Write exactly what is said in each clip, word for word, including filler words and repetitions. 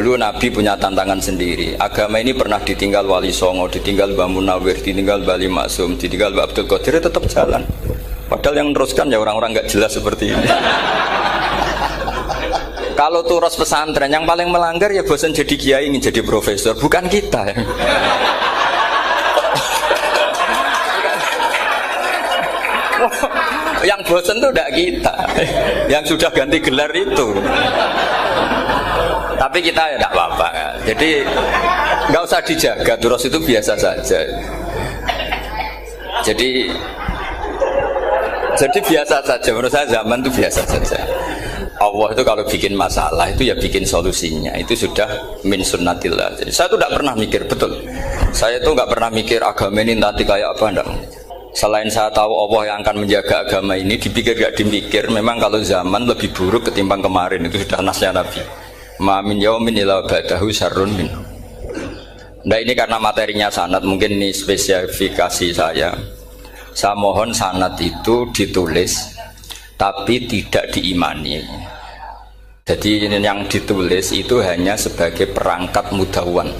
Dulu Nabi punya tantangan sendiri. Agama ini pernah ditinggal Wali Songo, ditinggal Mbah Munawir, ditinggal Bali Maksum, ditinggal Mbah Abdul Qadir, tetap jalan. Padahal yang meneruskan ya orang-orang nggak jelas seperti ini. Kalau turus pesantren yang paling melanggar ya bosan jadi kiai ingin jadi profesor, bukan kita ya. Yang bosan tuh tidak kita, yang sudah ganti gelar itu. Tapi kita ya tidak apa-apa. Jadi nggak usah dijaga, turus itu biasa saja. Jadi jadi biasa saja. Menurut saya zaman itu biasa saja. Allah itu kalau bikin masalah itu ya bikin solusinya, itu sudah min sunnatillah. Jadi saya itu tidak pernah mikir, betul. Saya itu nggak pernah mikir agama ini nanti kayak apa, enggak. Selain saya tahu Allah yang akan menjaga agama ini, dipikir gak dipikir, memang kalau zaman lebih buruk ketimbang kemarin, itu sudah nasnya Nabi. Ma min yaumin illa ba'dahu syarrun min. Nah ini karena materinya sanad, mungkin ini spesifikasi saya. Saya mohon sanad itu ditulis tapi tidak diimani. Jadi yang ditulis itu hanya sebagai perangkat mudawwan.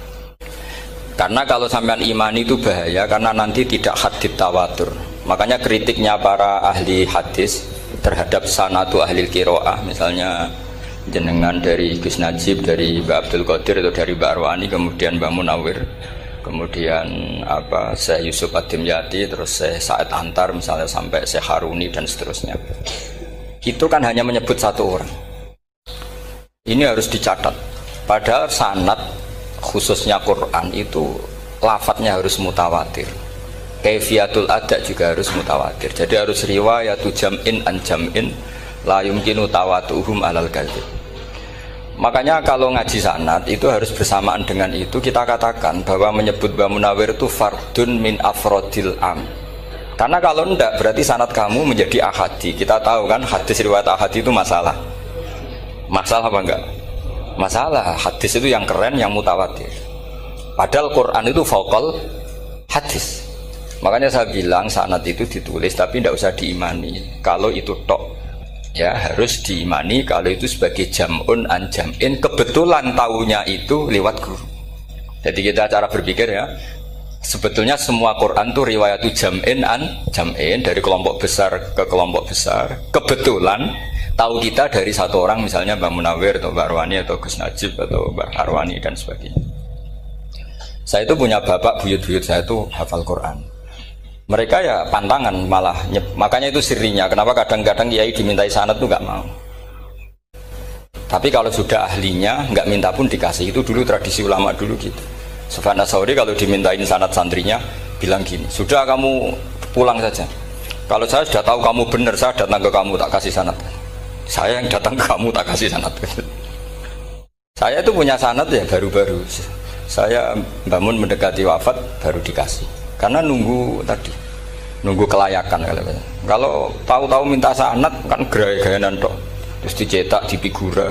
Karena kalau sampean imani itu bahaya, karena nanti tidak hadits tawatur. Makanya kritiknya para ahli hadis terhadap sanatu ahli qiraah, misalnya jenengan dari Gus Najib, dari Mbak Abdul Qadir atau dari Mbak Arwani, kemudian Mbak Munawir, kemudian apa Syekh Yusuf Ad-Dimyati, terus Syekh Said Antar misalnya sampai Syekh Haruni dan seterusnya. Itu kan hanya menyebut satu orang. Ini harus dicatat. Padahal sanad khususnya Quran itu lafadznya harus mutawatir. Kaifiyatul ada juga harus mutawatir. Jadi harus riwayatu jam'in an jam'in la yumkinu tawatuhum alal kadzib. Makanya kalau ngaji sanad itu harus bersamaan dengan itu kita katakan bahwa menyebut Mbah Munawir itu fardun min afrodil am. Karena kalau enggak berarti sanad kamu menjadi ahadi. Kita tahu kan hadis riwayat ahadi itu masalah. Masalah apa enggak? Masalah. Hadis itu yang keren, yang mutawatir. Padahal Quran itu fauqal hadis. Makanya saya bilang sanad itu ditulis tapi tidak usah diimani. Kalau itu tok ya harus diimani kalau itu sebagai jam'un an jam'in, kebetulan tahunya itu lewat guru. Jadi kita cara berpikir ya, sebetulnya semua Quran itu riwayatu jam'in an jam'in, dari kelompok besar ke kelompok besar. Kebetulan tahu kita dari satu orang, misalnya Mbak Munawir atau Mbak Arwani atau Gus Najib atau Mbak Arwani dan sebagainya. Saya itu punya bapak, buyut-buyut saya itu hafal Quran. Mereka ya pantangan malah, makanya itu sirinya. Kenapa kadang-kadang kiai dimintai sanad tuh nggak mau. Tapi kalau sudah ahlinya nggak minta pun dikasih. Itu dulu tradisi ulama dulu gitu. Sufyan Ats-Tsauri kalau dimintain sanad santrinya bilang gini, sudah kamu pulang saja. Kalau saya sudah tahu kamu benar, saya datang ke kamu tak kasih sanad. Saya yang datang ke kamu tak kasih sanad. Saya itu punya sanad ya baru-baru. Saya bangun mendekati wafat baru dikasih. Karena nunggu tadi, nunggu kelayakan. Kalau tahu-tahu minta sanad kan gaya-gayanan toh, terus dicetak di figura,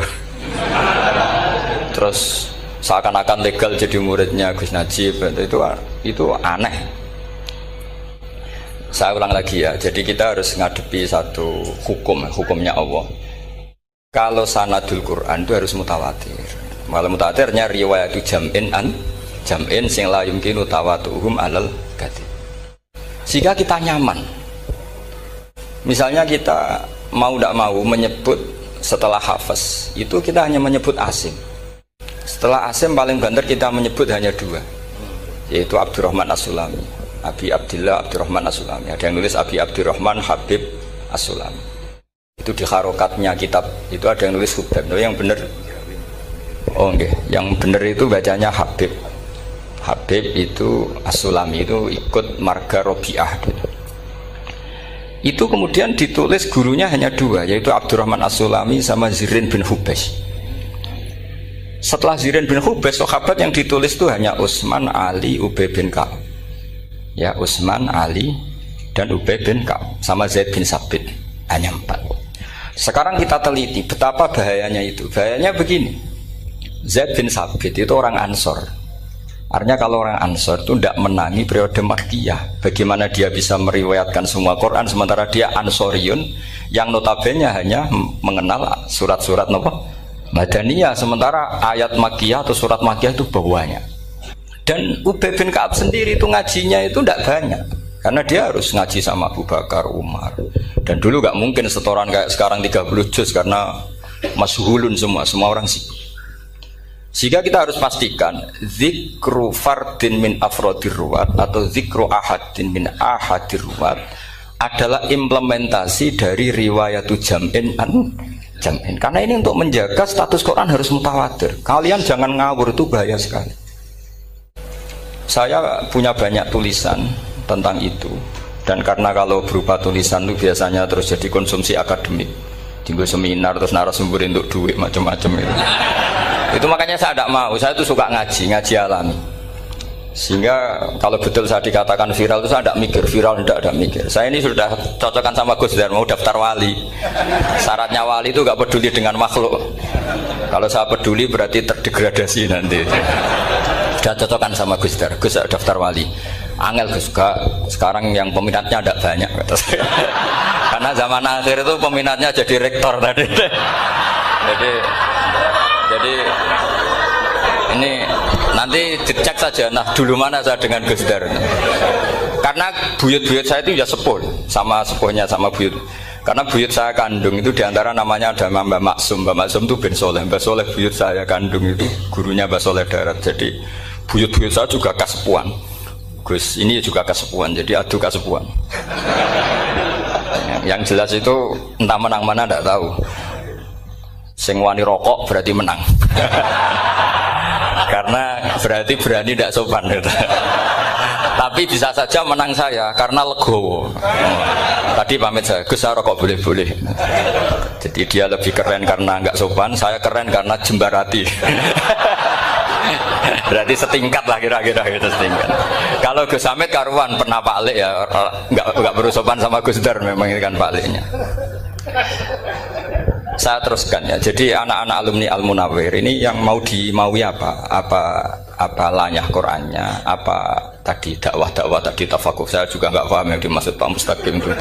terus seakan-akan legal jadi muridnya Gus Najib, itu itu aneh. Saya ulang lagi ya, jadi kita harus ngadepi satu hukum, hukumnya Allah. Kalau sanadul Quran itu harus mutawatir. Kalau mutawatirnya riwayatu jam'in an jam'in sing la yumkinu tawatuhum alal kadzib. Sehingga kita nyaman. Misalnya kita mau tidak mau menyebut setelah hafaz, itu kita hanya menyebut asim. Setelah asim paling banter kita menyebut hanya dua, yaitu Abdurrahman As-Sulami, Abi Abdillah Abdurrahman As-Sulami. Ada yang nulis Abi Abdurrahman Habib As-Sulami. Itu di harokatnya kitab itu ada yang nulis Hubab. Yang benar, oh enggak, yang benar itu bacanya Habib. Habib itu As-Sulami, itu ikut marga Robi'ah. Itu kemudian ditulis gurunya hanya dua, yaitu Abdurrahman As-Sulami sama Zirin bin Hubes. Setelah Zirin bin Hubes, sahabat yang ditulis itu hanya Utsman, Ali, Ubay bin Ka'ab. Ya, Utsman, Ali dan Ubay bin Ka'ab sama Zaid bin Sabit, hanya empat. Sekarang kita teliti betapa bahayanya itu. Bahayanya begini, Zaid bin Sabit itu orang Ansor. Artinya kalau orang Ansor itu tidak menangi periode Makkiyah. Bagaimana dia bisa meriwayatkan semua Quran sementara dia Ansoriun yang notabene hanya mengenal surat-surat nopo Madaniyah, sementara ayat Makkiyah atau surat Makkiyah itu bawahnya. Dan Ubay bin Ka'ab sendiri itu ngajinya itu tidak banyak, karena dia harus ngaji sama Abu Bakar, Umar. Dan dulu gak mungkin setoran kayak sekarang tiga puluh juz karena masyhulun semua, semua orang sibuk. Sehingga kita harus pastikan zikru fardin min afrodir ruwat atau zikru ahadin min ahadir ruwat adalah implementasi dari riwayatu jam'in an jam'in. Karena ini untuk menjaga status Quran harus mutawatir. Kalian jangan ngawur, itu bahaya sekali. Saya punya banyak tulisan tentang itu, dan karena kalau berupa tulisan itu biasanya terus jadi konsumsi akademik, tinggal seminar terus narasumber untuk duit macam-macam itu. Itu makanya saya tidak mau, saya itu suka ngaji, ngaji alami. Sehingga kalau betul saya dikatakan viral itu saya tidak mikir, viral tidak ada mikir. Saya ini sudah cocokkan sama Gus Dar, mau daftar wali. Syaratnya wali itu gak peduli dengan makhluk. Kalau saya peduli berarti terdegradasi nanti. Sudah cocokkan sama Gus Dar, Gus daftar wali. Angel Gus, sekarang yang peminatnya tidak banyak. Karena zaman akhir itu peminatnya jadi rektor tadi. Jadi Jadi ini nanti dicek saja, nah dulu mana saya dengan Gus Dar. Karena buyut-buyut saya itu ya sepuh, sama sepuhnya sama buyut. Karena buyut saya kandung itu diantara namanya ada Mbak Maksum. Mbak Maksum itu bin Soleh. Mbak Soleh buyut saya kandung itu gurunya Mbak Soleh Darat. Jadi buyut-buyut saya juga kasepuan. Gus ini juga kasepuan, jadi adu kasepuan. Yang jelas itu entah menang mana tidak tahu. Sing wani rokok berarti menang. Karena berarti berani tidak sopan gitu. Tapi bisa saja menang saya karena legowo. Tadi pamit saya, Gus saya rokok boleh-boleh. Jadi dia lebih keren karena nggak sopan, saya keren karena jembarati. Berarti setingkat lah kira-kira gitu, setingkat. Kalau Gus Hamid karuan pernah Pak Alik ya, nggak nggak perlu sopan sama Gus Dar, memang ini kan Pak Aliknya. Saya teruskan ya. Jadi anak-anak alumni Al Munawwir ini yang mau dimaui apa? Apa apa lanyah Qur'annya? Apa tadi dakwah-dakwah tadi tafakuh? Saya juga nggak paham yang dimaksud Pak Mustaqim itu.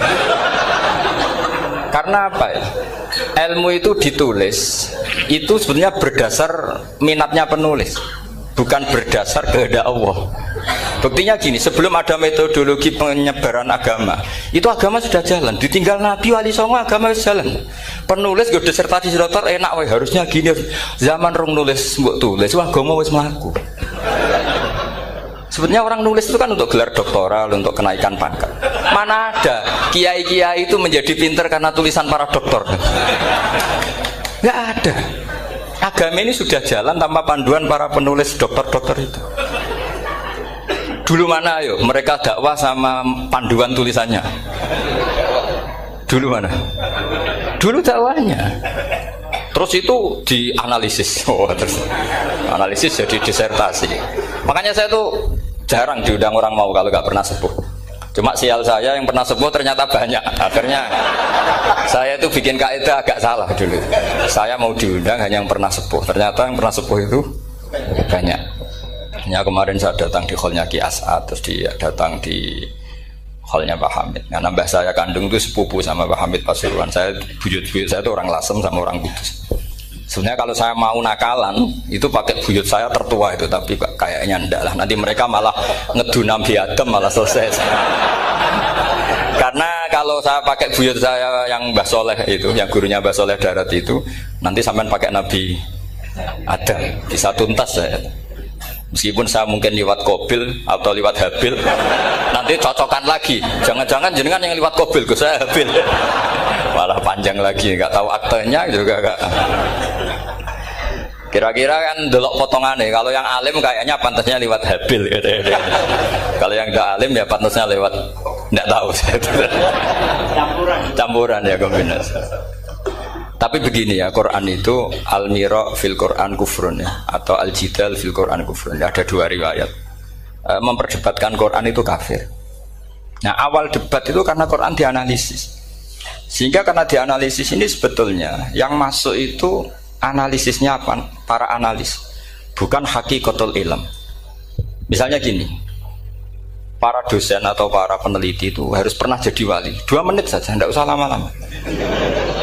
Karena apa ya? Ilmu itu ditulis itu sebenarnya berdasar minatnya penulis, bukan berdasar kehendak Allah. Buktinya gini, sebelum ada metodologi penyebaran agama, itu agama sudah jalan. Ditinggal Nabi Wali Songo agama sudah jalan. Penulis gue disertasi dokter enak, weh harusnya gini. Zaman rong nulis mbok tulis, wah agama wis mlaku. Sebenarnya orang nulis itu kan untuk gelar doktoral, untuk kenaikan pangkat. Mana ada kiai-kiai itu menjadi pinter karena tulisan para doktor? Nggak ada. Agama ini sudah jalan tanpa panduan para penulis dokter-dokter itu. Dulu mana ayo mereka dakwah sama panduan tulisannya? Dulu mana? Dulu dakwahnya. Terus itu dianalisis. Oh, terus analisis jadi disertasi. Makanya saya tuh jarang diundang orang mau kalau nggak pernah sepuh. Cuma sial saya yang pernah sepuh ternyata banyak. Akhirnya saya itu bikin kaidah agak salah dulu. Saya mau diundang hanya yang pernah sepuh. Ternyata yang pernah sepuh itu banyak. Ya, kemarin saya datang di hallnya Ki As'ad, terus dia datang di hallnya Pak Hamid. Nah, nambah saya kandung itu sepupu sama Pak Hamid Pasuruan. Saya buyut-buyut saya itu orang Lasem sama orang Kudus. Sebenarnya kalau saya mau nakalan itu pakai buyut saya tertua itu, tapi kayaknya enggak lah. Nanti mereka malah ngedu Nabi Adam malah selesai. Karena kalau saya pakai buyut saya yang Mbah Soleh itu, yang gurunya Mbah Soleh Darat itu, nanti sampean pakai Nabi Adam, bisa tuntas saya. Meskipun saya mungkin lewat Kobil atau lewat Habil, nanti cocokkan lagi. Jangan-jangan jenengan yang lewat Kobil, gue saya Habil. Malah panjang lagi, nggak tahu aktenya juga nggak. Kira-kira kan delok potongannya. Kalau yang alim kayaknya pantasnya lewat Habil. Gitu, gitu. Kalau yang nggak alim ya pantasnya lewat nggak tahu. Campuran. Campuran ya kombinasi. Tapi begini ya, Quran itu al-mira fil Quran kufrun ya, atau al-jidal fil Quran kufrun ya, ada dua riwayat e, memperdebatkan Quran itu kafir. Nah, awal debat itu karena Quran dianalisis, sehingga karena dianalisis ini sebetulnya yang masuk itu analisisnya apa? Para analis, bukan hakikatul ilm. Misalnya gini, para dosen atau para peneliti itu harus pernah jadi wali, dua menit saja, tidak usah lama-lama.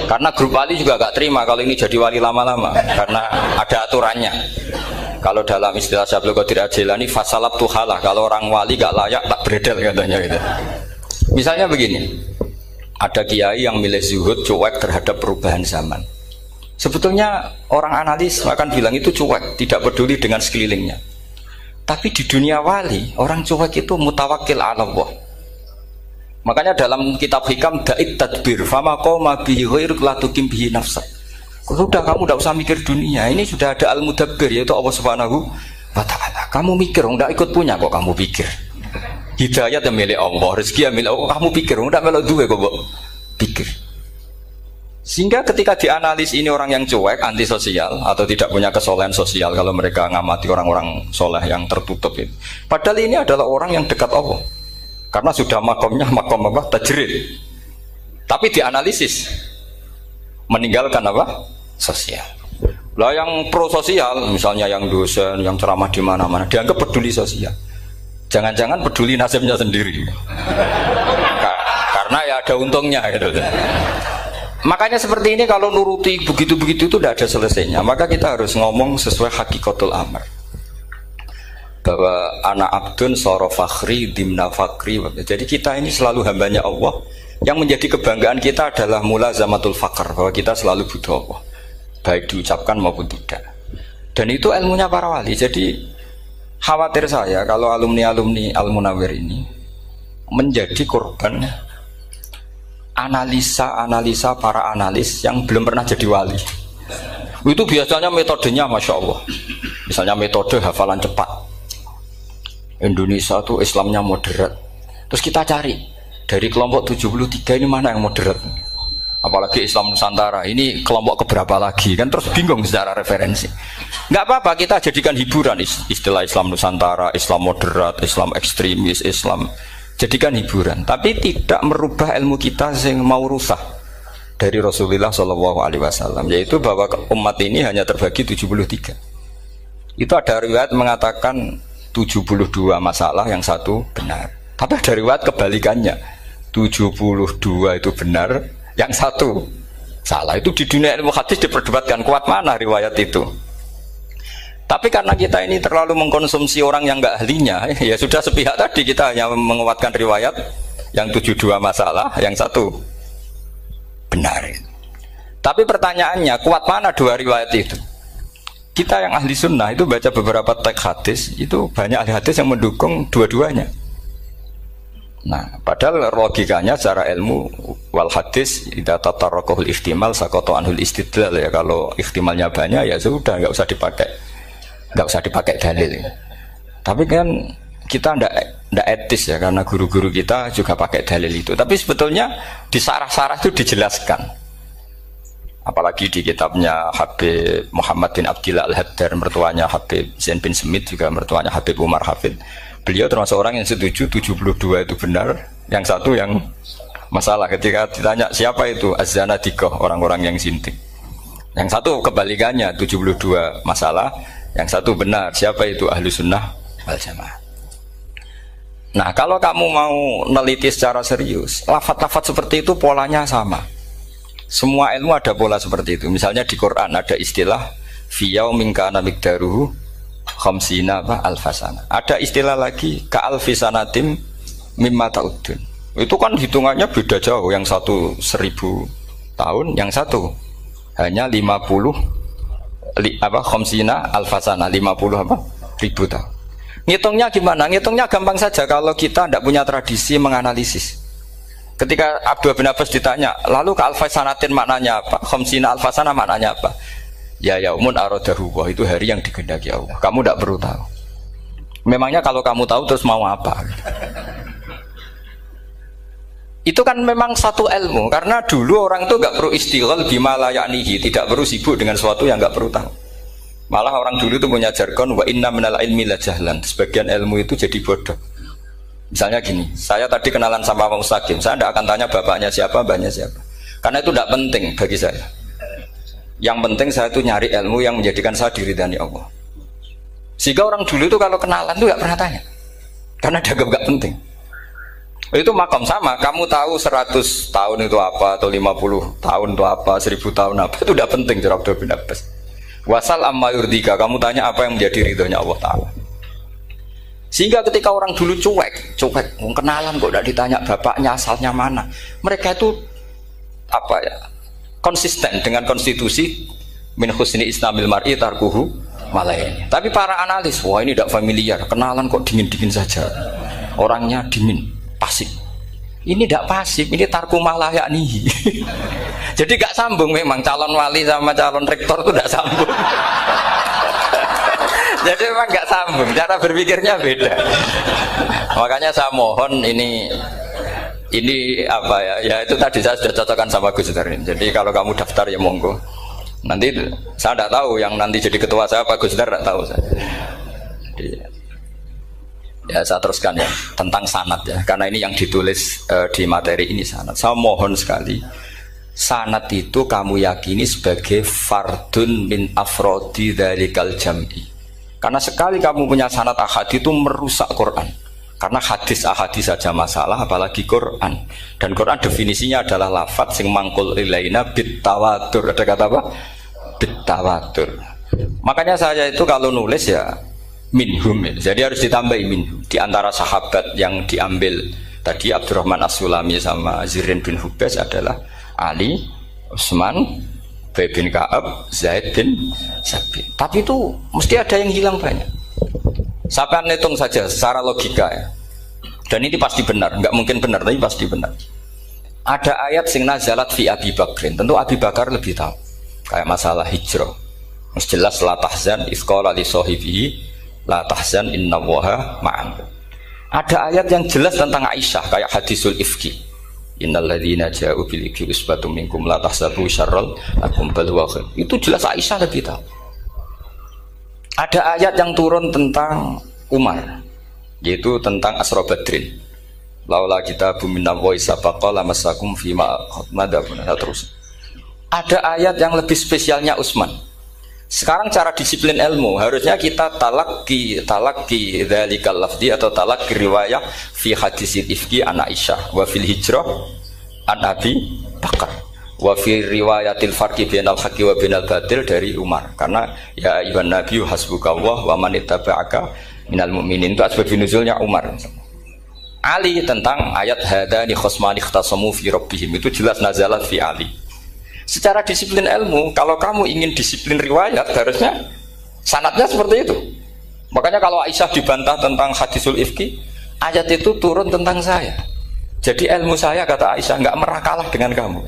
Karena grup wali juga gak terima kalau ini jadi wali lama-lama, karena ada aturannya. Kalau dalam istilah Syaikhul Qadir Al-Jilani, fasalab tuhalah, kalau orang wali gak layak tak beredel katanya gitu. Misalnya begini, ada kiai yang milih zuhud, cuek terhadap perubahan zaman. Sebetulnya orang analis akan bilang itu cuek, tidak peduli dengan sekelilingnya. Tapi di dunia wali, orang cuek itu mutawakkil ala Allah. Makanya dalam kitab hikam da'it tadbir fama qoma bihi ghairuk la tuqim bihi nafsak. Sudah, kamu tidak usah mikir dunia, ini sudah ada al-mudabbir, yaitu Allah Subhanahu wa ta'ala. Kamu mikir, tidak ikut punya kok kamu pikir. Hidayat yang milik Allah, rezeki yang milik Allah, kamu pikir, tidak melok duwe kok pikir. Sehingga ketika dianalisis ini orang yang cuek, antisosial atau tidak punya kesolehan sosial, kalau mereka ngamati orang-orang soleh yang tertutup itu. Padahal ini adalah orang yang dekat Allah. Karena sudah makomnya makom apa? Tajrid. Tapi dianalisis meninggalkan apa? Sosial. Lah yang pro sosial, misalnya yang dosen, yang ceramah di mana-mana, dianggap peduli sosial. Jangan-jangan peduli nasibnya sendiri. Karena ya ada untungnya gitu. Makanya seperti ini kalau nuruti begitu-begitu itu tidak ada selesainya. Maka kita harus ngomong sesuai hakikatul amr. Bahwa anak abdun soro fakhri dimna fakri. Jadi kita ini selalu hambanya Allah. Yang menjadi kebanggaan kita adalah mulazamatul fakr, bahwa kita selalu butuh Allah, baik diucapkan maupun tidak. Dan itu ilmunya para wali. Jadi khawatir saya kalau alumni-alumni Al-Munawwir ini menjadi korban analisa-analisa para analis yang belum pernah jadi wali. Itu biasanya metodenya Masya Allah. Misalnya metode hafalan cepat. Indonesia tuh Islamnya moderat. Terus kita cari dari kelompok tujuh puluh tiga ini mana yang moderat. Apalagi Islam Nusantara ini kelompok keberapa lagi kan, terus bingung secara referensi. Nggak apa-apa, kita jadikan hiburan istilah Islam Nusantara, Islam moderat, Islam ekstremis, Islam, jadikan hiburan. Tapi tidak merubah ilmu kita yang mau rusak dari Rasulullah Shallallahu Alaihi Wasallam, yaitu bahwa umat ini hanya terbagi tujuh puluh tiga. Itu ada riwayat mengatakan tujuh puluh dua masalah, yang satu benar. Tapi ada riwayat kebalikannya, tujuh puluh dua itu benar, yang satu salah. Itu di dunia ilmu hadis diperdebatkan kuat mana riwayat itu. Tapi karena kita ini terlalu mengkonsumsi orang yang nggak ahlinya, ya sudah sepihak tadi, kita hanya menguatkan riwayat yang tujuh puluh dua masalah, yang satu benar. Tapi pertanyaannya, kuat mana dua riwayat itu? Kita yang ahli sunnah itu baca beberapa teks hadis, itu banyak ahli hadis yang mendukung dua-duanya. Nah, padahal logikanya secara ilmu wal hadis idza tatarraqahul ihtimal saqata anhul istidlal, ya kalau ihtimalnya banyak ya sudah nggak usah dipakai nggak usah dipakai dalil. Tapi kan kita ndak ndak etis ya, karena guru-guru kita juga pakai dalil itu. Tapi sebetulnya di sarah-sarah itu dijelaskan. Apalagi di kitabnya Habib Muhammad bin Abdillah Al-Haddar, mertuanya Habib Zain bin Smith, juga mertuanya Habib Umar Hafid. Beliau termasuk orang yang setuju tujuh puluh dua itu benar, yang satu yang masalah. Ketika ditanya siapa itu Az-Zanadiqah, orang-orang yang sintik. Yang satu kebalikannya, tujuh puluh dua masalah, yang satu benar, siapa itu Ahlu Sunnah wal Jamaah. Nah, kalau kamu mau neliti secara serius, lafaz-lafaz seperti itu polanya sama. Semua ilmu ada pola seperti itu. Misalnya di Quran ada istilah fiyau minkana mikdaruhu khamsina alfasana. Ada istilah lagi ka'alfisanatim mimma ta'udun. Itu kan hitungannya beda jauh. Yang satu seribu tahun, yang satu hanya lima puluh li, apa khamsina alfasana, lima puluh apa ribu tahun. Ngitungnya gimana? Ngitungnya gampang saja kalau kita tidak punya tradisi menganalisis. Ketika Abdul bin Abbas ditanya, lalu ke alfasanatin maknanya apa? Khamsina alfasana maknanya apa? Ya yaumun aradahu, wah itu hari yang dikehendaki Allah. Kamu tidak perlu tahu. Memangnya kalau kamu tahu terus mau apa? Itu kan memang satu ilmu. Karena dulu orang itu nggak perlu istighal bima la ya'nihi, tidak perlu sibuk dengan sesuatu yang nggak perlu tahu. Malah orang dulu itu punya jargon wa inna minal ilmi la jahlan. Sebagian ilmu itu jadi bodoh. Misalnya gini, saya tadi kenalan sama Pak Mustaqim, saya tidak akan tanya bapaknya siapa, mbaknya siapa, karena itu tidak penting bagi saya. Yang penting saya itu nyari ilmu yang menjadikan saya diridani Allah. Sehingga orang dulu itu kalau kenalan itu nggak pernah tanya, karena dianggap nggak penting. Itu makom sama, kamu tahu seratus tahun itu apa, atau lima puluh tahun itu apa, seribu tahun apa, itu tidak penting cara Abdullah bin Abbas. Wasal amma yurdika, kamu tanya apa yang menjadi ridhonya Allah Ta'ala. Sehingga ketika orang dulu cuek, cuek, mau kenalan kok tidak ditanya bapaknya asalnya mana. Mereka itu apa ya, konsisten dengan konstitusi min husni islamil mar'i tarkuhu malaini. Tapi para analis, wah ini tidak familiar, kenalan kok dingin-dingin saja. Orangnya dingin, pasif. Ini tidak pasif, ini tarku malah yakni. Jadi gak sambung memang calon wali sama calon rektor itu tidak sambung. Jadi memang gak sambung, cara berpikirnya beda. Makanya saya mohon ini ini apa ya? Ya itu tadi saya sudah cocokkan sama Gus Darin. Jadi kalau kamu daftar ya monggo. Nanti saya tidak tahu yang nanti jadi ketua saya Pak Gus Dar, tidak tahu saya. Jadi, ya saya teruskan ya tentang sanad ya, karena ini yang ditulis uh, di materi ini sanad. Saya mohon sekali, sanad itu kamu yakini sebagai fardun min afrodi dzalikal jam'i. Karena sekali kamu punya sanad ahad itu merusak Quran. Karena hadis ahadis saja masalah, apalagi Quran. Dan Quran definisinya adalah lafadz sing mangkul ilaina bit tawatur. Ada kata apa? Bit tawatur. Makanya saya itu kalau nulis ya minhum ya. Jadi harus ditambahi minhum. Di antara sahabat yang diambil tadi Abdurrahman As-Sulami sama Zirin bin Hubes adalah Ali, Utsman, Ubay bin Ka'ab, Zaid bin Sabit. Tapi itu mesti ada yang hilang banyak. Sampai hitung saja secara logika ya. Dan ini pasti benar, nggak mungkin benar tapi pasti benar. Ada ayat sing nazalat fi Abi Bakrin. Tentu Abi Bakar lebih tahu. Kayak masalah hijrah. Mas jelas la tahzan isqala li sahibihi la tahzan innallaha ma'an. Ada ayat yang jelas tentang Aisyah kayak hadisul ifki. Innal ladzina ja'u bil ifki usbatum minkum la tahsabu syarral lakum bal huwa khair. Itu jelas Aisyah lebih tahu. Ada ayat yang turun tentang Umar, yaitu tentang Asra Badrin. Laula kita bumina wa isabaqa lamasakum fima madabun. Terus ada ayat yang lebih spesialnya Utsman. Sekarang cara disiplin ilmu harusnya kita talaqi talaqi dzalikal lafzi atau talaqi riwayah fi hadisil ifki an Aisyah wa fil hijrah an Abi Bakar wa fi riwayatil farqi bainal haqqi wa bainal batil dari Umar. Karena ya ayyuhan nabiyyu hasbukallah wa man ittaba'aka minal mu'minin, itu asbab nuzulnya Umar. Ali tentang ayat hadani khosmani ikhtasamu fi rabbihim, itu jelas nazalat fi Ali. Secara disiplin ilmu, kalau kamu ingin disiplin riwayat, harusnya sanadnya seperti itu. Makanya kalau Aisyah dibantah tentang hadisul ifki, ayat itu turun tentang saya. Jadi ilmu saya, kata Aisyah, nggak merah kalah dengan kamu.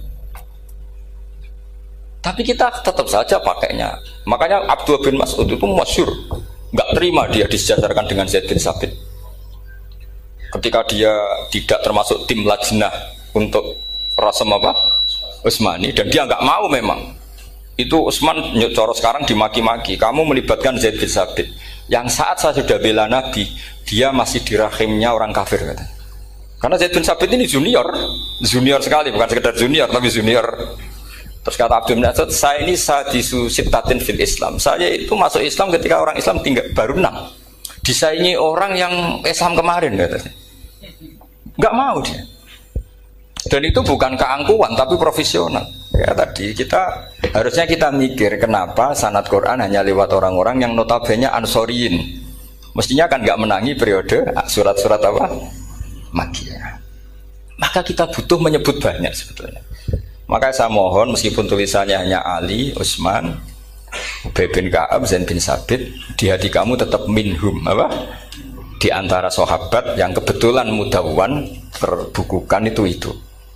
Tapi kita tetap saja pakainya. Makanya Abdullah bin Mas'ud itu masyhur, nggak terima dia disejajarkan dengan Zaid bin Sabit. Ketika dia tidak termasuk tim lajnah untuk rasam apa? Utsmani, dan dia nggak mau memang. Itu Utsman coro sekarang dimaki-maki, kamu melibatkan Zaid bin Sabit yang saat saya sudah bela Nabi, dia masih di rahimnya orang kafir, kata. Karena Zaid bin Sabit ini junior, junior sekali, bukan sekedar junior tapi junior. Terus kata Abdul bin Asad, saya ini sadisu sittatin fil Islam, saya itu masuk Islam ketika orang Islam tinggal baru enam, disaingi orang yang Islam kemarin, kata. Nggak mau dia. Dan itu bukan keangkuhan tapi profesional. Ya tadi kita harusnya kita mikir kenapa sanad Quran hanya lewat orang-orang yang notabene ansoriyin. Mestinya kan nggak menangi periode surat-surat apa? Makkiyah. Maka kita butuh menyebut banyak sebetulnya. Maka saya mohon meskipun tulisannya hanya Ali, Utsman, Ubay bin Ka'ab, Zaid bin Sabit, di hati kamu tetap minhum apa? Di antara sahabat yang kebetulan mudawwan terbukukan itu itu.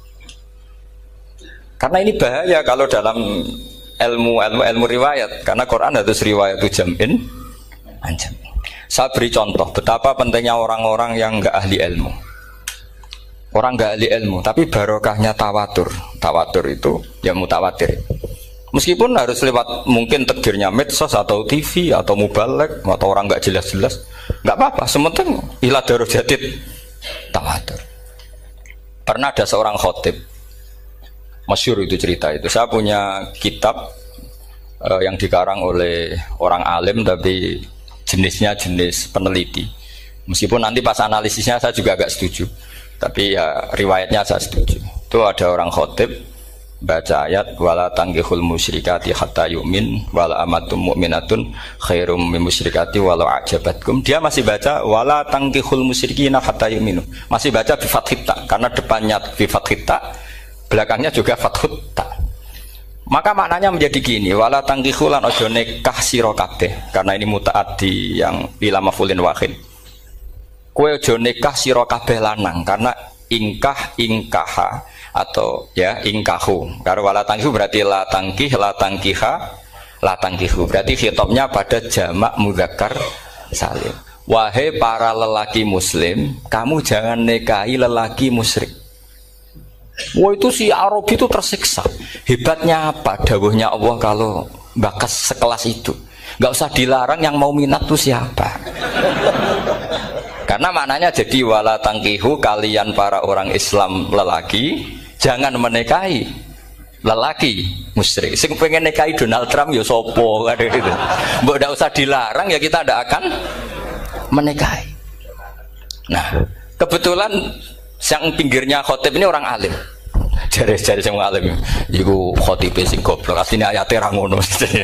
Karena ini bahaya kalau dalam ilmu ilmu ilmu riwayat, karena Quran harus riwayat itu jam'in anjam. Saya beri contoh betapa pentingnya orang-orang yang enggak ahli ilmu. Orang enggak ahli ilmu, tapi barokahnya tawatur. Tawatur itu ya mutawatir. Meskipun harus lewat mungkin takdirnya medsos atau T V atau mubalek atau orang enggak jelas-jelas, enggak apa-apa. Sementing ila darajatid tawatur. Pernah ada seorang khotib, masyhur itu cerita itu. Saya punya kitab uh, yang dikarang oleh orang alim tapi jenisnya jenis peneliti. Meskipun nanti pas analisisnya saya juga agak setuju, tapi ya riwayatnya saya setuju. Itu ada orang khotib baca ayat wala tangkihul musyrikati hatta yu'min wala amatum mu'minatun khairum min musyrikati walau ajabatkum. Dia masih baca wala tangkihul musyrikina hatta yu'minu. Masih baca bi fathit ta karena depannya bi fathit ta, belakangnya juga fathut ta. Maka maknanya menjadi gini, wala tangkihul lan ojo nikah sira kabeh, karena ini mutaaddi yang ila mafulin wahid. Kowe ojo nikah sira kabeh lanang, karena ingkah ingkaha atau ya ingkahu. Karena wala tangkihu berarti la tangkih, la tangkiha, la tangkihu. Berarti khitabnya pada jamak mudzakkar salim. Wahai para lelaki muslim, kamu jangan nikahi lelaki musyrik. Wah, itu si Arabi itu tersiksa. Hebatnya apa? Dawuhnya Allah kalau bakas sekelas itu. Nggak usah dilarang, yang mau minat tuh siapa? Karena maknanya jadi wala tangkihu, kalian para orang Islam lelaki jangan menikahi lelaki musyrik. Sing pengen nikahi Donald Trump ya sopo ada gitu. Mbok ndak usah dilarang ya kita ndak akan menikahi. Nah, kebetulan yang pinggirnya khotib ini orang alim. Jare-jare sing alim iku khotibe sing goblok. Asline ayate ra ngono.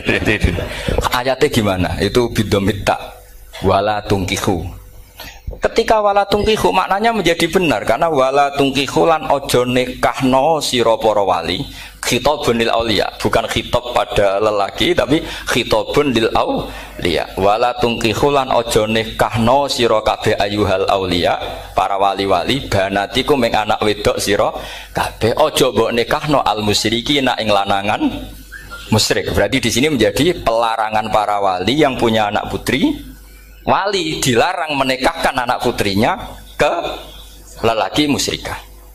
Ayate gimana? Itu bidomita wala tungkihu. Ketika wala tungkihu maknanya menjadi benar karena wala tungkihu lan ojo nikahno sira para wali. Khitabun lil auliya, bukan khitab pada lelaki tapi khitabun lil auliya. Wala tungkihu lan ojo nikahno sira kabeh ayuhal auliya, para wali-wali banatiku ming anak wedok sira kabeh. Ojo mbok nikahno al musyrikina ing lanangan musyrik. Berarti di sini menjadi pelarangan para wali yang punya anak putri. Wali dilarang menikahkan anak putrinya ke lelaki musyrikah.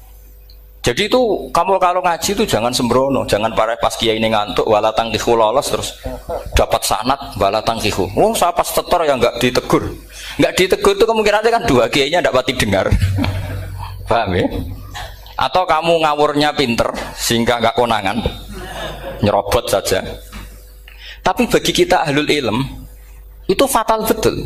Jadi itu kamu kalau ngaji itu jangan sembrono, jangan para pas kiai ini ngantuk wala tangkihu lolos terus dapat sanad wala tangkihu. Oh, saya pas tetor yang enggak ditegur. Enggak ditegur itu kemungkinannya kan dua kiainya enggak pati dengar. Paham ya? Atau kamu ngawurnya pinter sehingga enggak konangan. Nyerobot saja. Tapi bagi kita ahlul ilm itu fatal betul.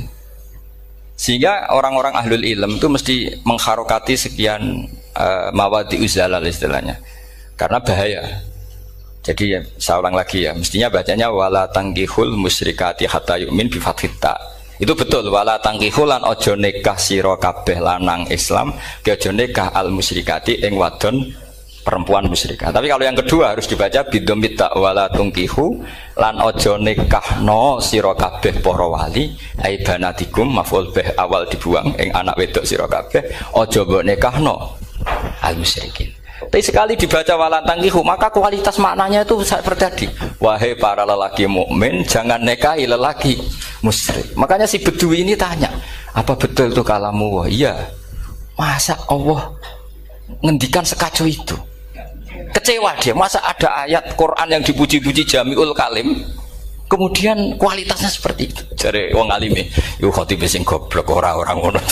Sehingga orang-orang ahlul ilm itu mesti mengharokati sekian uh, mawadi uzalal istilahnya. Karena bahaya. Jadi ya, saya ulang lagi ya, mestinya bacanya wala tangkihul musyrikati hatta yu'min bi fathit ta. Itu betul, wala tangkihul lan ojo nikah sira kabeh lanang Islam, ke ojo nikah al musyrikati ing wadon perempuan musyrikah. Tapi kalau yang kedua harus dibaca bidomit ta wala tungkihu lan ojo nikahno sira kabeh para wali ai banatikum maf'ul bih awal dibuang ing anak wedok sira kabeh ojo mbok nikahno al musyrikin. Tapi sekali dibaca wala tangkihu maka kualitas maknanya itu seperti tadi. Wahai para lelaki mukmin jangan nikahi lelaki musyrik. Makanya si Bedui ini tanya, apa betul itu kalamu? Wah, iya. Masa Allah ngendikan sekacau itu? Kecewa dia, masa ada ayat Quran yang dipuji-puji Jamiul Kalim kemudian kualitasnya seperti itu. Jare wong alime, yo khotib sing goblok ora orang ngono.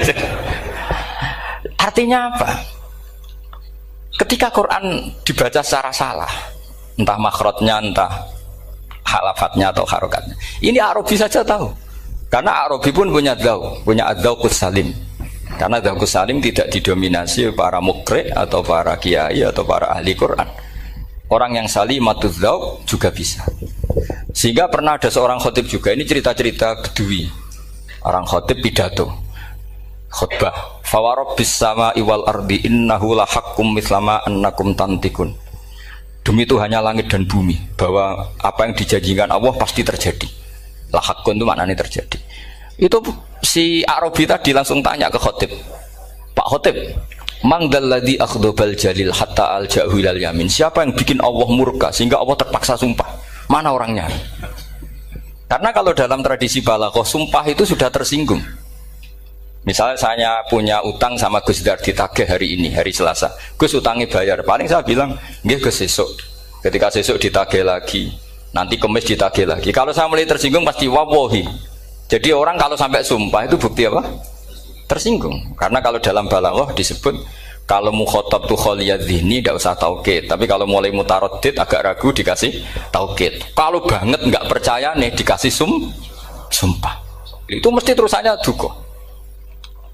Artinya apa? Ketika Quran dibaca secara salah, entah makhrajnya, entah halafatnya atau harokatnya, ini Arabi saja tahu. Karena Arabi pun punya dzauq, punya adzauqus salim. Karena dzauqus salim tidak didominasi para mukri atau para kiai atau para ahli Quran. Orang yang salimatuz dzauq juga bisa. Sehingga pernah ada seorang khotib juga, ini cerita-cerita Bedui. Orang khotib pidato. Khutbah. Fa warabbis samaa'i wal ardi innahu lahaqqum mithlama annakum tantikun. Demi Tuhannya langit dan bumi, bahwa apa yang dijanjikan Allah pasti terjadi. Lahaqqun itu maknanya terjadi. Itu si Arabi tadi langsung tanya ke khotib, Pak khotib, mang dalladzi akhdhabal jalil hatta alja'hu ilal yamin. Siapa yang bikin Allah murka sehingga Allah terpaksa sumpah? Mana orangnya? Karena kalau dalam tradisi balaghah sumpah itu sudah tersinggung. Misalnya saya punya utang sama Gus Dar ditagih hari ini, hari Selasa. Gus utangnya bayar. Paling saya bilang, nggih Gus sesuk. Ketika sesuk ditagih lagi, nanti Kamis ditagih lagi. Kalau saya mulai tersinggung pasti wawahi. Jadi orang kalau sampai sumpah itu bukti apa? Tersinggung. Karena kalau dalam balaghah disebut kalau mukhatab tu khaliyadzihni tidak usah taukid. Tapi kalau mulai mutaraddid agak ragu dikasih taukid. Kalau banget nggak percaya nih dikasih sum sumpah. Itu mesti terusannya duga.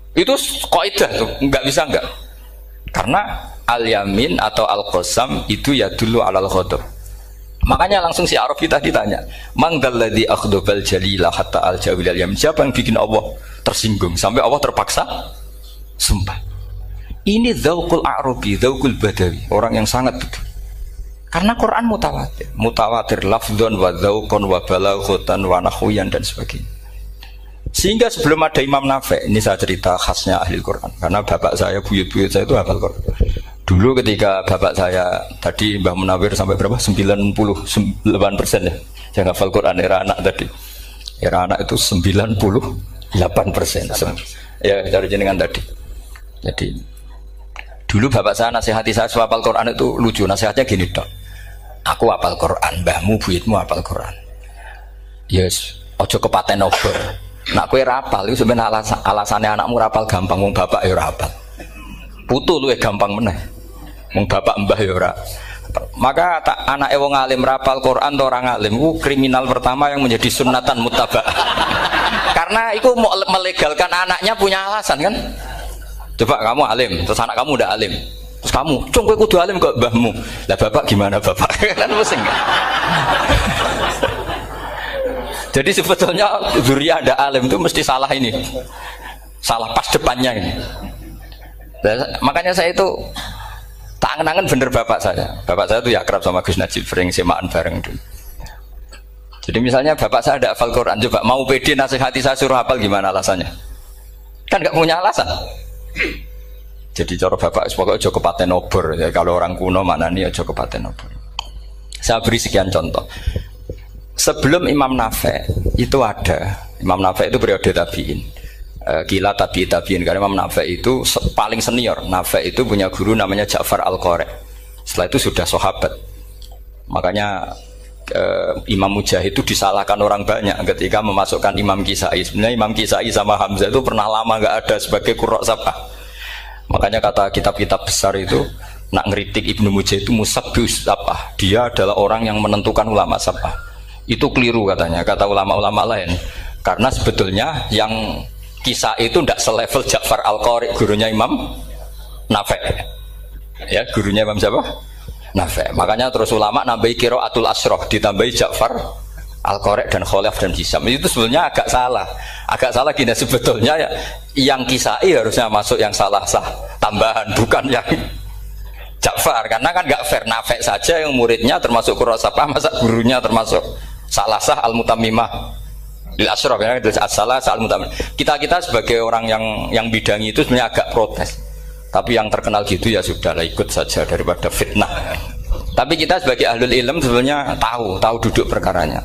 Itu kaidah tuh, nggak bisa nggak. Karena al-yamin atau al-qasam itu ya dulu alal ghadab. Makanya langsung si Arabi tadi tanya, "Mangdalladzi akhdabal jalila hatta al-jawil al-yamin?" Siapa yang bikin Allah tersinggung sampai Allah terpaksa sumpah? Ini dzauqul Arabi, dzauqul Badawi, orang yang sangat betul. Karena Quran mutawatir, mutawatir lafdzon wa dzauqon wa balaghatan wa nahwiyan dan sebagainya. Sehingga sebelum ada Imam Nafi', ini saya cerita khasnya ahli Quran, karena bapak saya, buyut-buyut saya itu hafal Quran. Dulu ketika bapak saya tadi Mbah Munawir sampai berapa? sembilan puluh delapan persen ya. Saya hafal Quran era anak tadi. Era anak itu sembilan puluh delapan persen. Ya, dari jenengan tadi. Jadi dulu bapak saya nasihati saya hafal Quran itu lucu, nasihatnya gini, Dok. Aku hafal Quran, mbahmu buyutmu hafal Quran. Yes, ojo kepaten obor. Nak kowe rapal itu sebenarnya alasan, alasannya anakmu rapal gampang, wong bapak ya rapal. Putu luwih gampang meneh. Wong bapak mbah ya ora. Maka tak anake wong alim rapal Quran atau orang alim itu kriminal pertama yang menjadi sunnatan muttaba'ah. Karena itu mau melegalkan anaknya punya alasan kan. Coba kamu alim, terus anak kamu udah alim. Terus kamu, "Cung kowe kudu alim kok mbahmu." Lah bapak gimana bapak? Kan pusing. Jadi sebetulnya zuriyah ada alim itu mesti salah ini. Salah pas depannya ini. Dan makanya saya itu tak angen-angen bener bapak saya. Bapak saya itu ya akrab sama Gus Najib, sering semaan bareng dulu. Jadi misalnya bapak saya ada hafal Quran, coba mau pede nasihati saya suruh hafal gimana alasannya? Kan nggak punya alasan. Jadi cara bapak pokoknya ojo kepaten obor. Ya, kalau orang kuno mana nih ojo kepaten obor. Saya beri sekian contoh. Sebelum Imam Nafi' itu ada, Imam Nafi' itu periode tabi'in. Gila tabi tabiin karena Imam Nafi' itu paling senior. Nafi' itu punya guru namanya Ja'far Al-Qari. Setelah itu sudah sahabat. Makanya eh, Imam Mujahid itu disalahkan orang banyak ketika memasukkan Imam Kisai. Sebenarnya Imam Kisai sama Hamzah itu pernah lama nggak ada sebagai qurra' sab'ah. Makanya kata kitab-kitab besar itu nak ngeritik Ibnu Mujahid itu musabbius sab'ah. Dia adalah orang yang menentukan ulama sab'ah. Itu keliru katanya, kata ulama-ulama lain. Karena sebetulnya yang Kisah itu tidak selevel Ja'far Al-Qari, gurunya Imam Nafi'. Ya, gurunya Imam siapa? Nafi'. Makanya terus ulama nambahi qiraatul asyrah, ditambahi Ja'far Al-Qari dan Khalaf dan Hisam. Itu sebetulnya agak salah. Agak salah gini sebetulnya ya, yang Kisai harusnya masuk yang salah sah tambahan, bukan yang Ja'far. Karena kan nggak fair, Nafi' saja yang muridnya termasuk qurra' sab'ah, masa gurunya termasuk salah sah al-mutammimah lil asyraf ya, as-salah sa'al mutamin. Kita-kita sebagai orang yang yang bidangi itu sebenarnya agak protes. Tapi yang terkenal gitu ya sudahlah, ikut saja daripada fitnah. Tapi kita sebagai ahlul ilm sebenarnya tahu, tahu duduk perkaranya.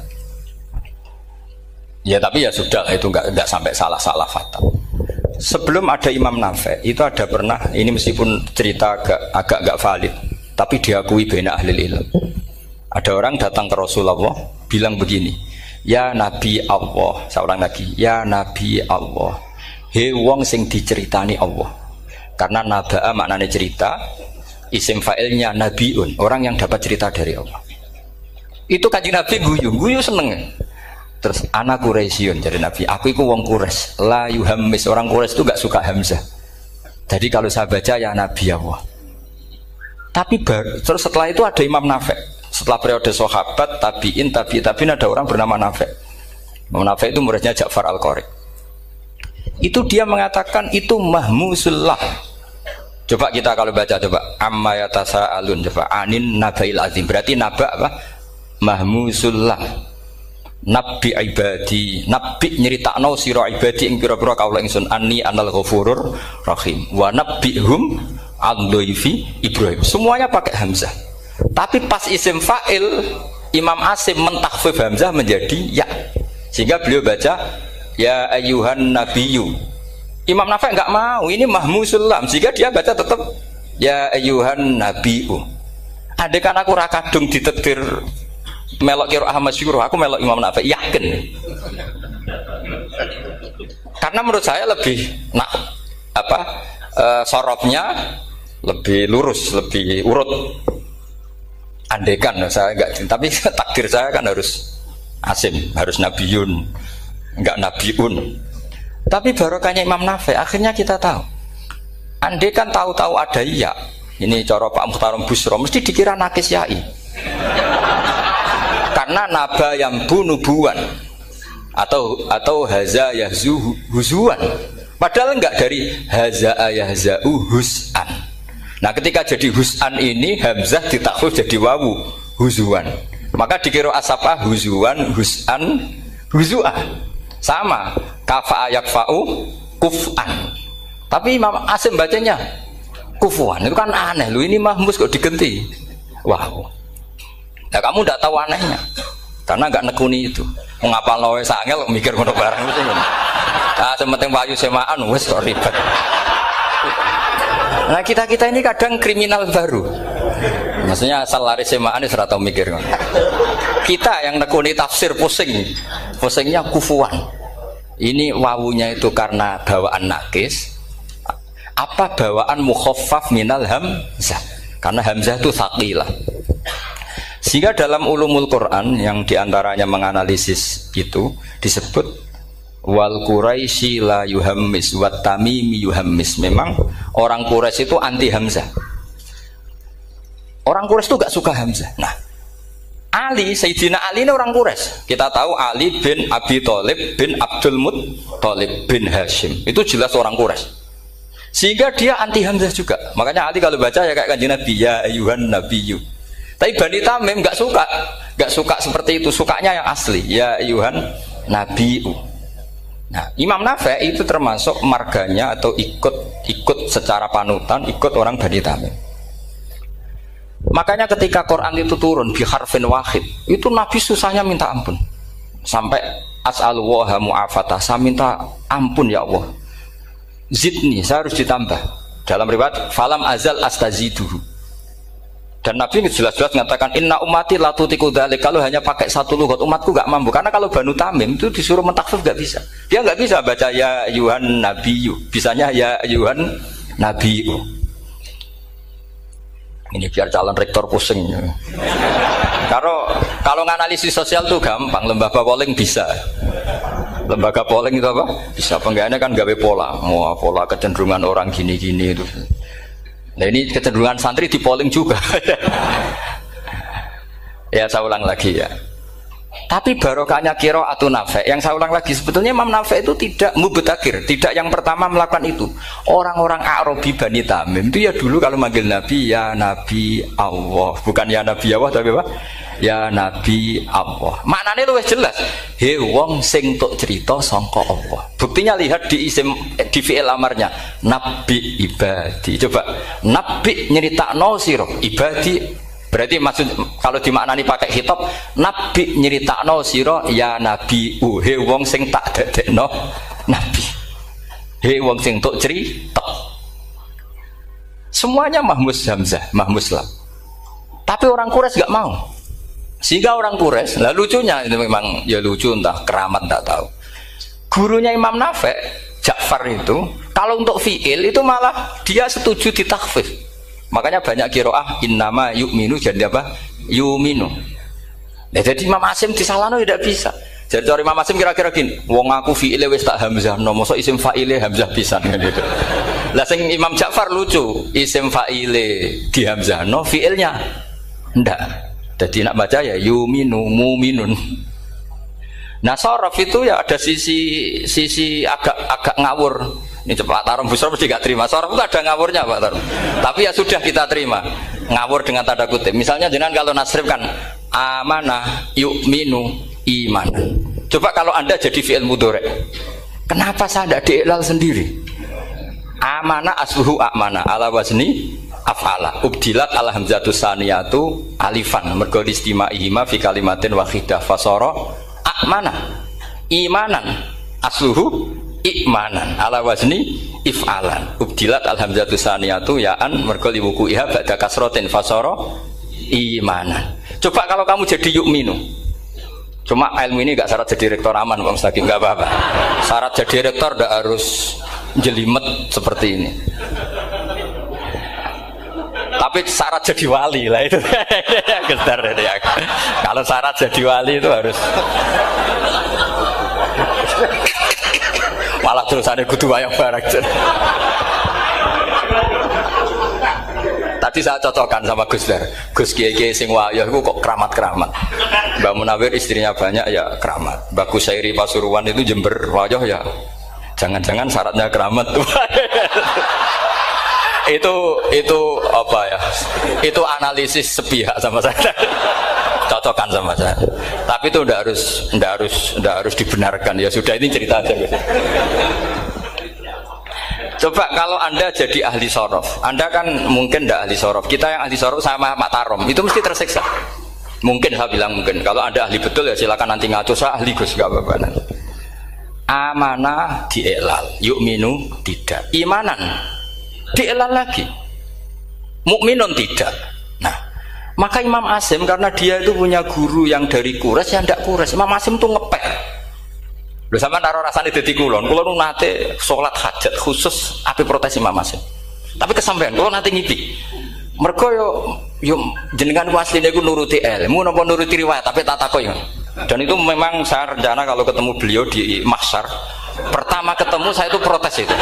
Ya tapi ya sudah, itu enggak enggak sampai salah-salah fatal. Sebelum ada Imam Nafi' itu ada pernah, ini meskipun cerita agak agak enggak valid, tapi diakui baina ahlul ilm. Ada orang datang ke Rasulullah bilang begini, "Ya Nabi Allah," seorang lagi, "Ya Nabi Allah, he wong sing diceritani Allah." Karena naba'a maknanya cerita, isim fa'ilnya nabiun, orang yang dapat cerita dari Allah. Itu Kanjeng Nabi guyu, guyu seneng. Terus anak Quraisyun, jadi Nabi, aku itu wong Quraisy, la yuhammis, orang Quraisy itu gak suka hamzah. Jadi kalau saya baca ya Nabi Allah. Tapi baru, terus setelah itu ada Imam Nafi'. Setelah periode sahabat, tabi'in, tabi'in, tabi'in ada orang bernama Nafi'. Imam Nafi' itu muridnya Ja'far Al-Qari. Itu dia mengatakan itu mahmusullah. Coba kita kalau baca coba amma yatasa'alun, coba anin nabail azim. Berarti naba apa? Mahmusullah. Nabi ibadi, nabi nyeritakno sira ibadi ing pira-pira kaula ingsun anni anal ghafurur rahim. Wa nabbihum al-dhaifi Ibrahim. Semuanya pakai hamzah. Tapi pas isim fa'il Imam Asim mentakhfif hamzah menjadi ya, sehingga beliau baca ya ayyuhan nabiyyu. Imam Nafi' enggak mau, ini mahmusul lam, sehingga dia baca tetap ya ayyuhan nabiyyu. Andai kan aku ra kadung ditekdir melok qiraah masyhur, aku melok Imam Nafi', yakin. Karena menurut saya lebih nak apa uh, sorofnya lebih lurus, lebih urut. Andekan saya enggak, tapi takdir saya kan harus Asim, harus Nabiun, enggak Nabiun. Tapi barokahnya Imam Nafi, akhirnya kita tahu. Andai kan tahu-tahu ada iya, ini cara Pak Muhtarom Busro, mesti dikira nakis yai. Karena naba yang bunubuan atau atau haza yahzu huzuan. Padahal enggak, dari haza yahza'u hus'an. Nah ketika jadi hus'an ini hamzah ditakhfif jadi wawu huzuan. Maka dikira asapa huzuan hus'an huzu'ah. Sama kafa yakfa'u kuf'an. Tapi Imam Asim bacanya kufuan. Itu kan aneh lu, ini mahmus kok digenti. Wow. Nah kamu enggak tahu anehnya. Karena enggak nekuni itu. Mengapa lawe sangel mikir ngono barang itu. Nah, sementing wayu semaan wis kok ribet. Nah, kita-kita ini kadang kriminal baru. Maksudnya asal lari semaan wis ora tau mikir. Kita yang nekuni tafsir pusing. Pusingnya kufuan. Ini wawunya itu karena bawaan nakis. Apa bawaan mukhaffaf minal hamzah? Karena hamzah itu tsaqilah. Sehingga dalam ulumul Quran yang diantaranya menganalisis itu disebut wal Quraisy la yuhammis wat tamimi yuhammis. Memang orang Quraisy itu anti hamzah. Orang Quraisy itu gak suka hamzah. Nah, Ali, Sayyidina Ali ini orang Quraisy. Kita tahu Ali bin Abi Thalib bin Abdul Muttalib bin Hashim. Itu jelas orang Quraisy. Sehingga dia anti hamzah juga. Makanya Ali kalau baca ya kayak Kanjeng Nabi, ya ayyuhan nabiyyu. Tapi Bani Tamim gak suka, gak suka seperti itu. Sukanya yang asli, ya ayyuhan nabiyyu. Nah, Imam Nafi itu termasuk marganya atau ikut ikut secara panutan, ikut orang Bani Tamim. Makanya ketika Quran itu turun bi harfin wahid, itu Nabi susahnya minta ampun. Sampai as'alullaha mu'afatah, saya minta ampun ya Allah. Zidni, saya harus ditambah. Dalam riwayat falam azal astaziduhu. Dan Nabi jelas-jelas mengatakan inna ummati la tutiku dzalik, kalau hanya pakai satu lugat umatku gak mampu. Karena kalau Banu Tamim itu disuruh mentakhfif gak bisa. Dia gak bisa baca ya ayyuhan nabiyyu, bisanya ya ayyuhan nabiyyu. Ini biar calon rektor pusing. Kalau kalau nganalisis sosial tuh gampang, lembaga polling bisa. Lembaga polling itu apa? Bisa, penggawaannya kan gawe pola, mau pola kecenderungan orang gini-gini itu. Nah ini kecenderungan santri di polling juga. Ya saya ulang lagi ya. Tapi barokahnya qiraatun Nafi. Yang saya ulang lagi, sebetulnya Imam Nafi itu tidak mubtakir, tidak yang pertama melakukan itu. Orang-orang Arabi Bani Tamim itu ya dulu kalau manggil Nabi ya Nabi Allah, bukan ya Nabi Allah tapi apa? Ya Nabi Allah. Maknanya luwih jelas. He wong sing tok cerita sangka Allah. Buktinya lihat di isim di fi'il amarnya. Nabi ibadi. Coba nabi nyeritakno sira ibadi. Berarti maksud kalau dimaknani pakai khitab, nabi nyeritakno sira ya Nabi. Uh, he wong sing tak dadekno nabi. He wong sing tok cerita. Semuanya mahmus hamzah, mahmus lam. Tapi orang Quraisy gak mau. Sehingga orang Quraisy, lah lucunya itu memang ya lucu, entah keramat tak tahu. Gurunya Imam Nafi, Ja'far itu, kalau untuk fi'il itu malah dia setuju ditakhfif. Makanya banyak qiraah innama yu'minu jadi apa? Yu'minu. Nah, jadi Imam Asim disalahno tidak bisa. Jadi cara Imam Asim kira-kira gini, wong aku fi'ile wis tak hamzah, no mosok isim fa'ile hamzah pisan gitu. Lah sing Imam Ja'far lucu, isim fa'ile di hamzah, no fi'ilnya ndak. Jadi nak baca ya yuminu muminun. Nah sorof itu ya ada sisi sisi agak agak ngawur. Ini Pak Tarom Busro mesti gak terima. Sorof itu ada ngawurnya Pak Tarom. Tapi ya sudah kita terima. Ngawur dengan tanda kutip. Misalnya jangan kalau nasrif kan amanah yu'minu iman. Coba kalau Anda jadi fi'il mudhari'. Kenapa saya tidak diiklal sendiri? Amanah asluhu amana ala wazni af'ala ubdilat al hamzatu saniyatu alifan mergo istimaihima fi kalimatin wahidah fasara amana imanan asluhu imanan ala wazni if'alan ubdilat al hamzatu saniyatu ya'an mergo liwuku'iha ba'da kasratin fasara imanan. Coba kalau kamu jadi yu'minu. Cuma ilmu ini gak syarat jadi rektor aman Pak Mustaqim, gak apa-apa. Syarat jadi rektor gak harus jelimet seperti ini. Tapi syarat jadi wali lah itu. Gedar ya. Kalau syarat jadi wali itu harus malah terusane kudu wayang bareng. Tadi saya cocokkan sama Gus Dar. Gus Kiai-kiai sing wayah iku kok keramat-keramat. Mbak Munawir istrinya banyak ya keramat. Mbak Kusairi Pasuruan itu Jember wayah ya. Jangan-jangan syaratnya keramat tuh. itu itu apa ya? Itu analisis sepihak sama saya. Cocokkan sama saya. Tapi itu ndak harus ndak harus ndak harus dibenarkan. Ya sudah, ini cerita aja. Coba kalau Anda jadi ahli sorof, Anda kan mungkin ndak ahli sorof. Kita yang ahli sorof sama Pak Tarom itu mesti tersiksa. Mungkin saya bilang mungkin. Kalau Anda ahli betul ya silakan nanti ngaco, saya ahli Gus, enggak apa-apa. Amanah dielal, yu'minu tidak. Imanan dielal lagi. Mukminun tidak. Nah, maka Imam Asim karena dia itu punya guru yang dari Quraisy, yang tidak Quraisy. Imam Asim itu ngepek. Lho sampean karo rasane dadi kulon. Kulon nate salat hajat khusus ape protes Imam Asim. Tapi kesampean kulon nate ngipi. Mergo yo yo jenengan asline iku nuruti ilmu napa nuruti riwayat, tapi tak takoki. Dan itu memang saya rencana kalau ketemu beliau di mahsyar, pertama ketemu saya itu protes itu.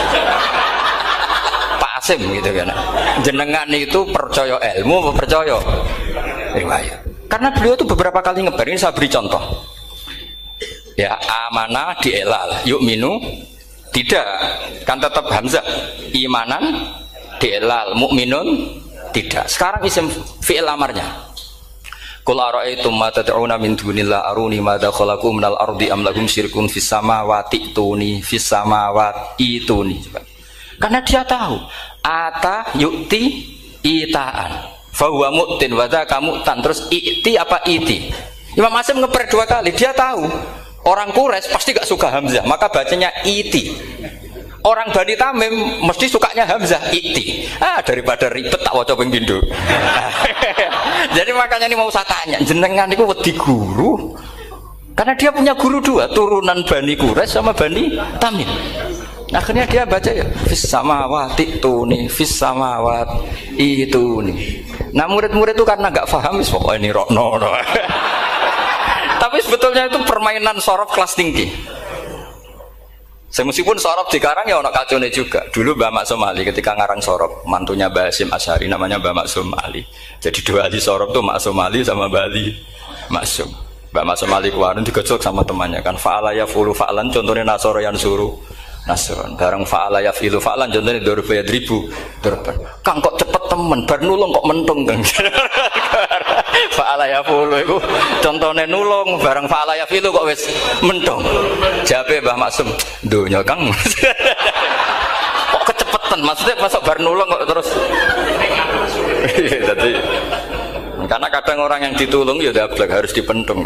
Asim gitu kan. Jenengan itu percaya ilmu apa percaya riwayat? Karena beliau itu beberapa kali ngebar, ini saya beri contoh. Ya, amanah dielal, yu'minu tidak. Kan tetap hamzah. Imanan dielal, mukminun tidak. Sekarang isim fi'il amarnya. Qul ara'aytum ma tad'una min dunillah aruni madza khalaqu minal ardi am lahum syirkun fis samawati tuni fis samawati tuni. Karena dia tahu ata yukti itaan fahuwa mu'tin wadha kamu'tan. Terus iti apa iti. Imam Asim ngeper dua kali. Dia tahu orang Quraisy pasti gak suka hamzah, maka bacanya iti. Orang Bani Tamim mesti sukanya hamzah, iti. Ah, daripada ribet tak waca ping pindho. Jadi makanya ini mau saya tanya, jenengan niku wedi guru? Karena dia punya guru dua, turunan Bani Quraisy sama Bani Tamim. Akhirnya dia baca ya fis samawati tuni fis samawat itu nih. Nah murid-murid itu karena nggak paham wis pokoknya ini rokno. Tapi sebetulnya itu permainan sorof kelas tinggi. Meskipun sorof di Karang ya ono kacone juga. Dulu Mbak Maksum Ali ketika ngarang sorof, mantunya Mbak Hasyim Asy'ari namanya Mbak Maksum Ali. Jadi dua ahli sorof tuh Maksum Ali sama Mbak Ali Maksum. Mbak Maksum Ali kemarin digojok sama temannya kan. Fa'ala yafulu fa'lan, contohnya Nasoro yang suruh Nasron, bareng fa'ala yafilu fa'lan, contohnya dorba yadribu dorban. Kang kok cepet temen, bar nulung kok mentung kang. Fa'ala yafulu itu contohnya nulung, bareng fa'ala yafilu kok wis mentung. Jabe Mbah Maksum, donya kang. Kok kecepetan, maksudnya masuk bar nulung kok terus. Jadi, karena kadang orang yang ditulung ya dablek harus dipentung.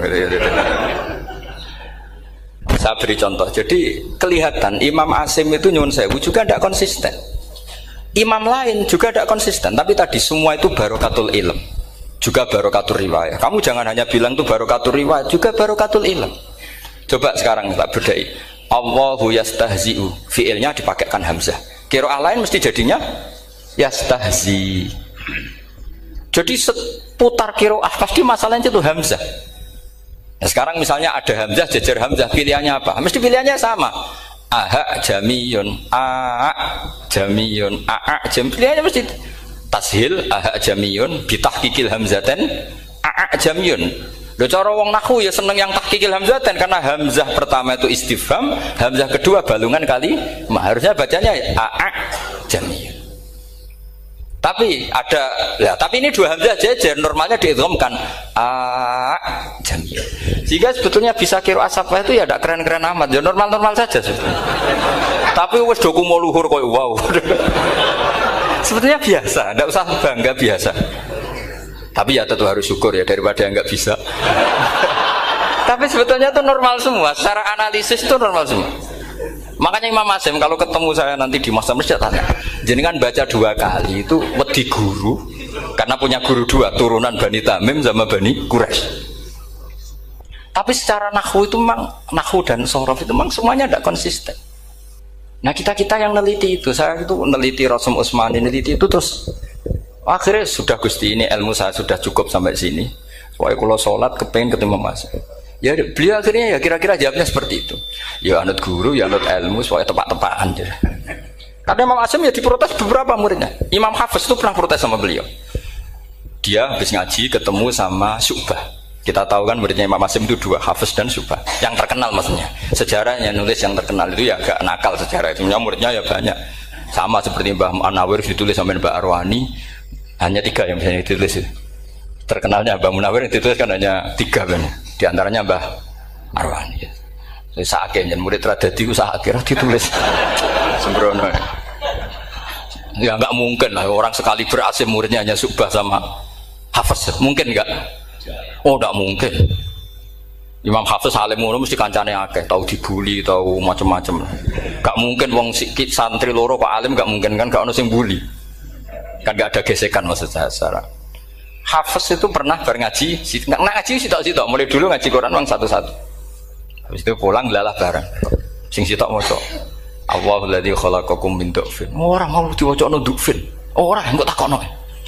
Saya beri contoh, jadi kelihatan Imam Asim itu nyuwun sewu juga tidak konsisten. Imam lain juga tidak konsisten, tapi tadi semua itu barokatul ilm, juga barokatul riwayat. Kamu jangan hanya bilang itu barokatul riwayat, juga barokatul ilm. Coba sekarang tak bedai. Allahu yastahzi'u, fiilnya dipakaikan hamzah. Qiraah lain mesti jadinya yastahzi. Jadi seputar qiraah pasti masalahnya itu hamzah. Nah, sekarang misalnya ada hamzah, jajar hamzah, pilihannya apa? Mesti pilihannya sama. Aha jamiyun, a jamiyun, a jam. Pilihannya mesti tashil, aha jamiyun, bitahqiqil hamzaten, a jamiyun. Lho cara wong nahwu ya seneng yang tahqiqil hamzaten karena hamzah pertama itu istifham, hamzah kedua balungan kali, harusnya bacanya a jamiyun. Tapi ada, ya, tapi ini dua hamzah jajar, normalnya diidghamkan a jamiyun. Jika sebetulnya bisa qiraah safah itu ya tidak keren-keren amat, ya normal-normal saja sebetulnya. Tapi wis doku mau luhur koyo wow. Sebetulnya biasa, tidak usah bangga, biasa. Tapi ya tentu harus syukur ya daripada yang nggak bisa. Tapi sebetulnya itu normal semua, secara analisis itu normal semua. Makanya Imam Asim kalau ketemu saya nanti di masa masjid tanya, jenengan baca dua kali itu wedi guru, karena punya guru dua, turunan Bani Tamim sama Bani Quraisy. Tapi secara nahwu itu memang, nahwu dan sorof itu memang semuanya tidak konsisten. Nah kita-kita yang neliti itu, saya itu neliti Rasul Utsmani, neliti itu terus akhirnya sudah Gusti ini ilmu saya sudah cukup sampai sini. Soalnya kalau sholat kepengen ketemu Mas. Ya beliau akhirnya ya kira-kira jawabnya seperti itu. Ya anut guru, ya anut ilmu, supaya tepat-tepatan. Karena Imam Asim ya diprotes beberapa muridnya. Imam Hafiz itu pernah protes sama beliau. Dia habis ngaji ketemu sama Syu'bah. Kita tahu kan muridnya Imam Asim itu dua, Hafiz dan Syu'bah. Yang terkenal maksudnya. Sejarahnya nulis yang terkenal itu ya agak nakal sejarah itu. Muridnya ya banyak. Sama seperti Mbah Munawir ditulis sama Mbah Arwani. Hanya tiga yang bisa ditulis. Terkenalnya Mbah Munawir ditulis kan hanya tiga benar. Di antaranya Mbah Arwani. Saya akhirnya murid tradadi usaha akhirnya ditulis sembrono. Ya nggak mungkin lah orang sekali berasim muridnya hanya Syu'bah sama Hafiz. Mungkin nggak? Oh nggak mungkin. Imam Hafiz alim ngono mesti kancane akeh, tahu dibully, tahu macam-macam. Nggak mungkin wong sikit santri loro kok alim, nggak mungkin kan, nggak ono sing bully. Kan nggak ada gesekan maksud saya secara. Hafiz itu pernah berngaji, nggak ngaji sitok-sitok, mulai dulu ngaji Quran uang satu-satu. Habis itu pulang lalah bareng. Sing sitok maca. Allahul ladzi khalaqakum min du'fin. Ora mau diwacana du'fin. Ora engko takokno.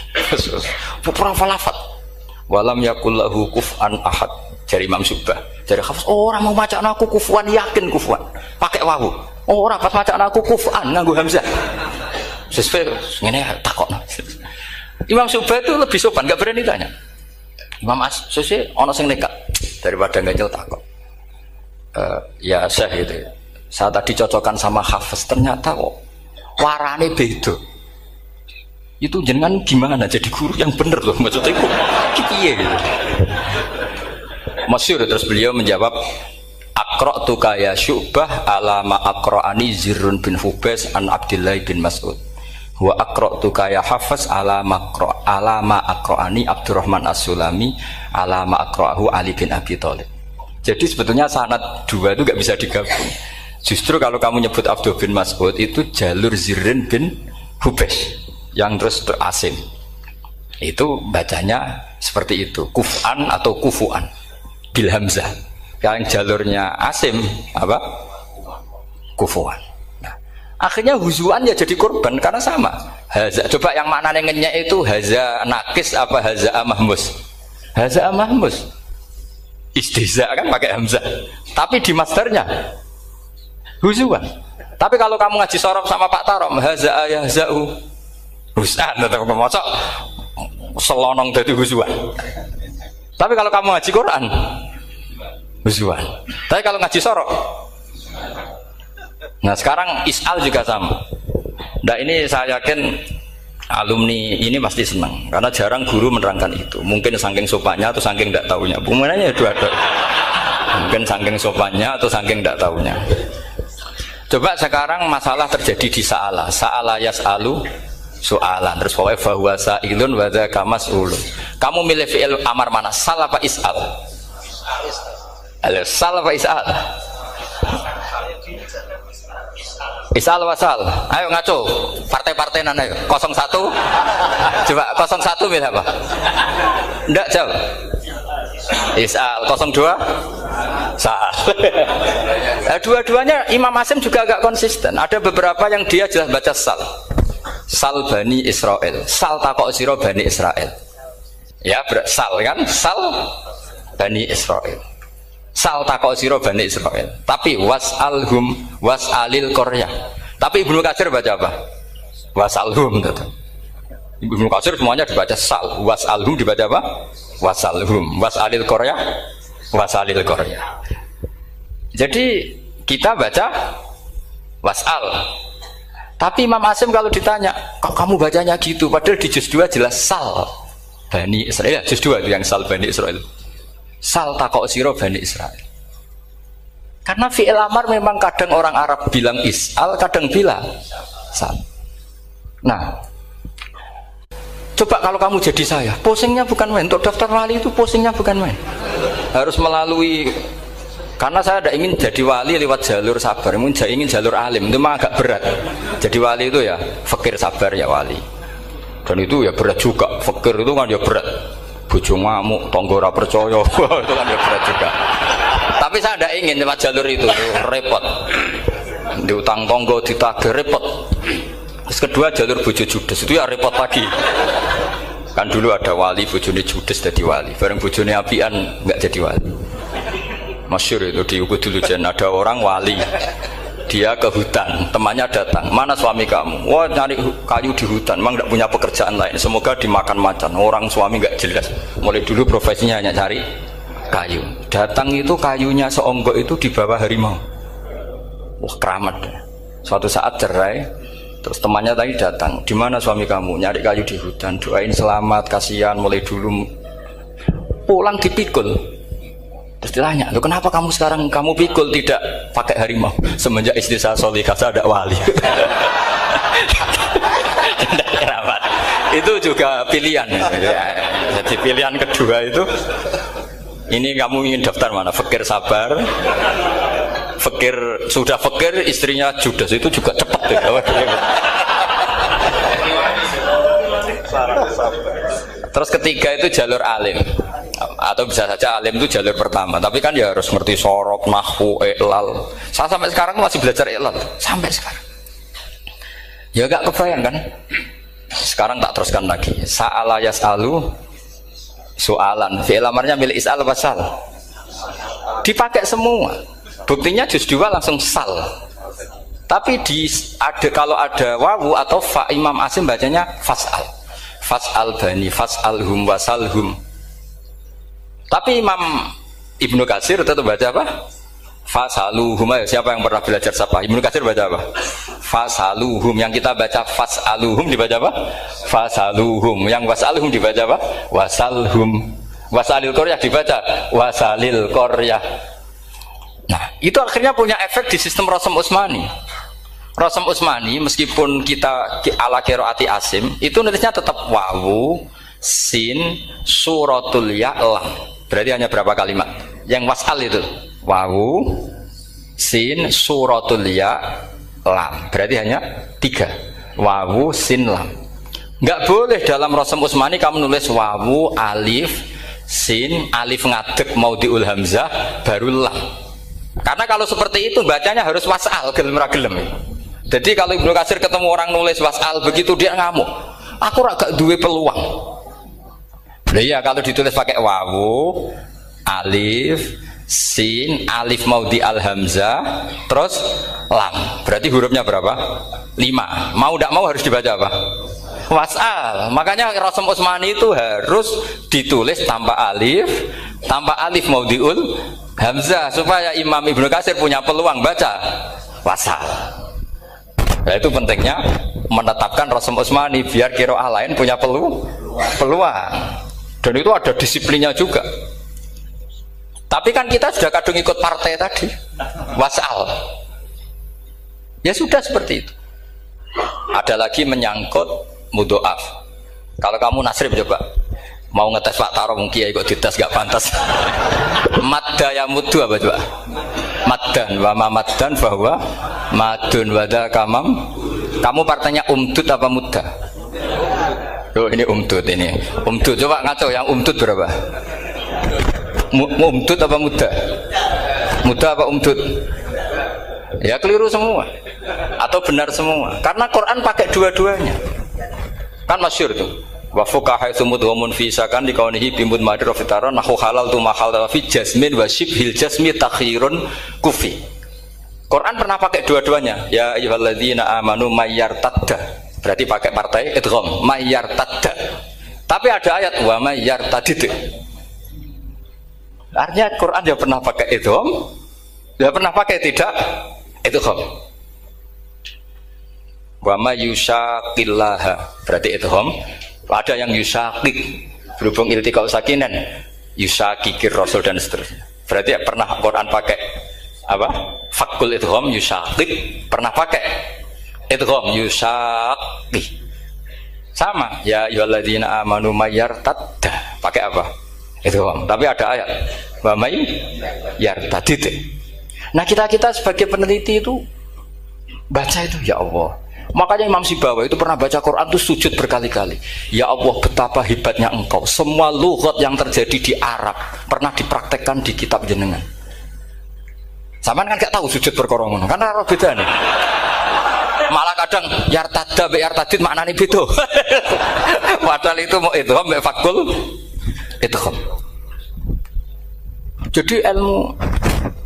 Pura falafat. Walam yakul lahu kuf'an ahad. Jari Imam Syu'bah. Jari Hafiz, ora mau macakno aku kufuan, yakin kufuan. Pakai wawu. Ora pas macakno aku kuf'an nganggo hamzah. Sesuai ngene takokno. Imam Syu'bah itu lebih sopan, nggak berani tanya. Imam As, sesi ono sing nekat daripada nggak jauh takut. Uh, ya Syekh gitu. Saya tadi cocokkan sama Hafiz, ternyata kok warane beda. Itu jenengan gimana jadi guru yang bener loh maksudnya itu piye gitu. Masyhur terus beliau menjawab, Aqra'tu ya Syu'bah ala ma aqra'ani Zirrun bin Hubais an Abdullah bin Mas'ud. Wa aqra'tu ya Hafiz ala maqra ala ma aqra'ani Abdurrahman As-Sulami ala ma aqra'ahu Ali bin Abi Thalib. Jadi sebetulnya sanad dua itu nggak bisa digabung. Justru kalau kamu nyebut Abdul bin Mas'ud itu jalur Zirrin bin Hubais yang terus terasim. Itu bacanya seperti itu, kuf'an atau kufu'an bil hamzah. Yang jalurnya Asim apa? Kufu'an. Akhirnya huzuan ya jadi korban karena sama. Haza, coba yang maknanya ngenyek itu haza nakis apa haza mahmus? Haza mahmus. Istihza kan pakai hamzah. Tapi di masdarnya huzuan. Tapi kalau kamu ngaji sorof sama Pak Tarom haza ayahza'u husan atau kemosok selonong dari huzuan. Tapi kalau kamu ngaji Quran huzuan. Tapi kalau ngaji sorof. Nah sekarang is'al juga sama. Nah ini saya yakin alumni ini pasti senang karena jarang guru menerangkan itu. Mungkin saking sopannya atau saking tidak tahunya. Bagaimana dua-dua. Mungkin saking sopannya atau saking tidak tahunya. Coba sekarang masalah terjadi di sa'ala. Sa'ala yas'alu soalan. Terus pokoknya fahuwa sa'ilun wa dzaka mas'ulun. Kamu milih fi'il amar mana? Sal apa is'al? Sal apa is'al? Isal wasal, ayo ngaco, partai-partai nana yuk, kosong satu, coba kosong satu milih apa? Ndak jauh. Isal kosong dua, sal. Nah, dua-duanya Imam Asim juga agak konsisten. Ada beberapa yang dia jelas baca sal, sal Bani Israel, sal takok siro Bani Israel. Ya ber sal kan, sal Bani Israel. Sal takok siro Bani Israel. Tapi was'alhum was'alil Korea. Tapi Ibnu Katsir baca apa? Was'alhum. Ibnu Katsir semuanya dibaca sal. Was'alhum dibaca apa? Was'alhum. Was'alil Korea. Was'alil Korea. Jadi kita baca was'al. Tapi Imam Asim kalau ditanya, kok kamu bacanya gitu? Padahal di juz dua jelas sal Bani Israel. Juz dua itu yang sal Bani Israel. Sal takok siro Bani Israel. Karena fi'il amar memang kadang orang Arab bilang is'al, kadang bilang sal. Nah, coba kalau kamu jadi saya, posingnya bukan main. Untuk daftar wali itu posingnya bukan main. Harus melalui, karena saya tidak ingin jadi wali lewat jalur sabar, ingin jalur alim, itu memang agak berat. Jadi wali itu ya fakir sabar ya wali. Dan itu ya berat juga, fakir itu kan ya berat. Bojo ngamuk, tonggo ora percaya, itu kan ya berat juga. Tapi saya tidak ingin lewat jalur itu, repot. Diutang tonggo, ditagih, repot. Terus kedua jalur bojo judes, itu ya repot lagi. Kan dulu ada wali, bojone judes jadi wali. Bareng bojone apian nggak jadi wali. Masyhur itu di Ukudul Jan, ada orang wali. Dia ke hutan, temannya datang. Mana suami kamu? Wah, nyari kayu di hutan. Memang tidak punya pekerjaan lain. Semoga dimakan macan. Orang suami nggak jelas. Mulai dulu profesinya hanya cari kayu. Datang itu kayunya seonggok itu di bawah harimau. Wah, keramat. Suatu saat cerai. Terus temannya tadi datang. Di mana suami kamu? Nyari kayu di hutan. Doain selamat, kasihan. Mulai dulu pulang dipikul. Terus ditanya, loh kenapa kamu sekarang kamu pikul tidak pakai harimau? Semenjak istri saya solihah, saya ada wali. Keramat. Itu juga pilihan. Jadi pilihan kedua itu, ini kamu ingin daftar mana? Fakir sabar, fakir sudah fakir, istrinya judes, itu juga cepat. Terus ketiga itu jalur alim. Atau bisa saja alim itu jalur pertama, tapi kan ya harus ngerti sorok, nahwu, i'lal. Saya sampai sekarang masih belajar i'lal, sampai sekarang. Ya gak kebayang kan? Sekarang tak teruskan lagi. Sa'ala yas'alu soalan. Fi'il amarnya milik is'al wasal. Dipakai semua. Buktinya juz dua langsung sal. Tapi di ada kalau ada wawu atau fa, Imam Asim bacanya fas'al. Fas'al bani, fas'alhum wasalhum. Tapi Imam Ibnu Katsir tetap baca apa? Fasaluhum. Siapa yang pernah belajar siapa? Ibnu Katsir baca apa? Fasaluhum. Yang kita baca fasaluhum dibaca apa? Fasaluhum. Yang wasaluhum dibaca apa? Wasalhum. Wasalil Qaryah dibaca wasalil Qaryah. Nah, itu akhirnya punya efek di sistem Rasam Utsmani. Rasam Utsmani meskipun kita ala qiraati Asim, itu nulisnya tetap wawu, sin, suratul ya, lam. Berarti hanya berapa kalimat? Yang wasal itu wawu, sin, suratul ya, lam. Berarti hanya tiga. Wawu, sin, lam. Nggak boleh dalam Rasam Utsmani kamu nulis wawu, alif, sin, alif ngadeg maudhi'ul hamzah, baru lam. Karena kalau seperti itu bacanya harus wasal, gelem ra gelem. Jadi kalau Ibnu Katsir ketemu orang nulis wasal begitu dia ngamuk. Aku agak duwe peluang. Nah, iya kalau ditulis pakai wawu, alif, sin, alif maudhi al hamzah, terus lam. Berarti hurufnya berapa? Lima. Mau tidak mau harus dibaca apa? Wasal. Makanya Rasam Utsmani itu harus ditulis tanpa alif, tanpa alif maudhiul hamzah supaya Imam Ibnu Katsir punya peluang baca wasal. Nah, itu pentingnya menetapkan Rasam Utsmani biar qiraah lain punya pelu peluang. Dan itu ada disiplinnya juga. Tapi kan kita sudah kadung ikut partai tadi, wasal. Ya sudah seperti itu. Ada lagi menyangkut mudhoaf. Kalau kamu nasrib coba mau ngetes Pak Taro mungkin ya ikut dites gak pantas. Madda ya mudhu apa coba? Maddan wa ma maddan bahwa madun wada kamam. Kamu partainya umdud apa mudda? Oh ini umdud ini. Umdud coba ngaco yang umdud berapa? Umdud apa muda? Muda apa umdud? Ya keliru semua. Atau benar semua. Karena Quran pakai dua-duanya. Kan masyhur tuh. Wa fuqaha sumudhumun fi sakan dikaunihi bimud madra fitaran nahu halal tu mahal fi jasmin wa shibhil jasmi takhirun kufi. Quran pernah pakai dua-duanya. Ya ayyuhalladzina amanu mayyartadda. Berarti pakai partai idgham mayyartadda. Tapi ada ayat wa mayyartadid. Artinya Quran dia pernah pakai idgham, dia pernah pakai tidak idgham. Wa mayyushaqillaha berarti idgham. Ada yang yushaqik berhubung iltiqa sakinan, yushaqikir rasul dan seterusnya. Berarti pernah Quran pakai apa? Fakul idgham yushaqik pernah pakai idgham yushaqi. Sama ya ayyuhalladzina amanu mayyartadda pakai apa? Idgham. Tapi ada ayat wa may yartadid. Nah, kita-kita sebagai peneliti itu baca itu ya Allah. Makanya Imam Sibawa itu pernah baca Quran itu sujud berkali-kali. Ya Allah, betapa hebatnya Engkau. Semua lughat yang terjadi di Arab pernah dipraktekkan di kitab jenengan. Sampean kan gak tahu sujud perkara ngono. Kan ora beda nih. Malah kadang yartada be yartadid maknane beda. Padahal itu mau idgham be fakul idgham. Jadi ilmu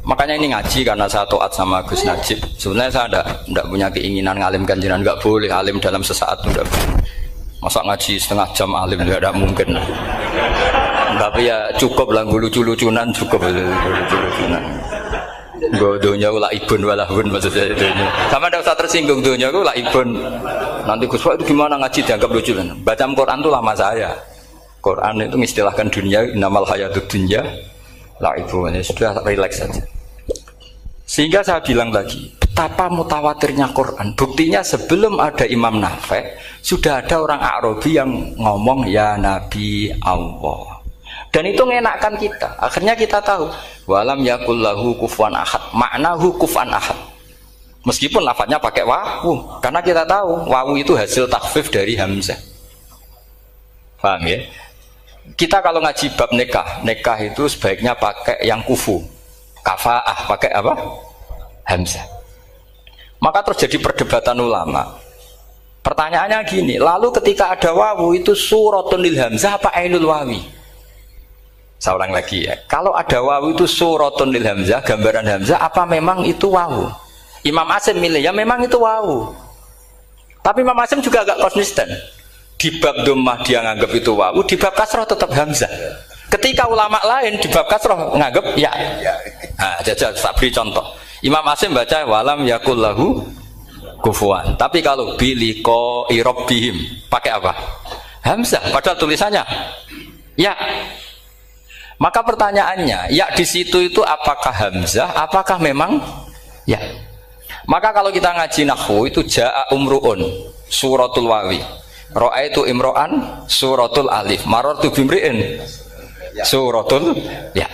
Makanya ini ngaji karena saya taat sama Gus Najib. Sebenarnya saya tidak tidak punya keinginan ngalimkan jenengan, nggak boleh alim dalam sesaat itu tidak boleh. Masa ngaji setengah jam alim tidak ada mungkin. Tapi ya cukup lah lucu-lucunan cukup lucu-lucunan. Godonya ulah ibun walahun maksudnya itu. Sama tidak usah tersinggung dunia ulah ibun. Nanti Gus Pak itu gimana ngaji dianggap lucu kan? Baca Quran itu lama saya. Quran itu mengistilahkan dunia inamal hayatud dunya lah ibu ini sudah relax saja. Sehingga saya bilang lagi, betapa mutawatirnya Quran. Buktinya sebelum ada Imam Nafi' sudah ada orang Arabi yang ngomong ya Nabi Allah. Dan itu ngenakkan kita. Akhirnya kita tahu walam yakullahu kufuwan ahad. Maknahu kufuwan ahad. Meskipun lafadznya pakai wawu, karena kita tahu wawu itu hasil takhfif dari hamzah. Paham ya? Kita kalau ngaji bab nikah, nikah itu sebaiknya pakai yang kufu, kafaah, pakai apa? Hamzah. Maka terjadi perdebatan ulama. Pertanyaannya gini, lalu ketika ada wawu itu suratun lil hamzah apa ainul wawi? Saya ulang lagi ya. Kalau ada wawu itu suratun lil hamzah, gambaran hamzah, apa memang itu wawu? Imam Asim milih, ya memang itu wawu. Tapi Imam Asim juga agak konsisten. Di bab dhammah dia nganggap itu wawu, di bab kasroh tetap hamzah. Ketika ulama lain di bab kasroh nganggap ya. Nah, jajal tak beri contoh. Imam Asim baca walam yakul lahu kufuwan. Tapi kalau biliko irobbihim pakai apa? Hamzah. Padahal tulisannya ya. Maka pertanyaannya, ya di situ itu apakah hamzah? Apakah memang ya? Maka kalau kita ngaji nahwu itu jaa umruun suratul wawi. Ra'aitu imro'an suratul alif, marartu bimri'in suratul ya.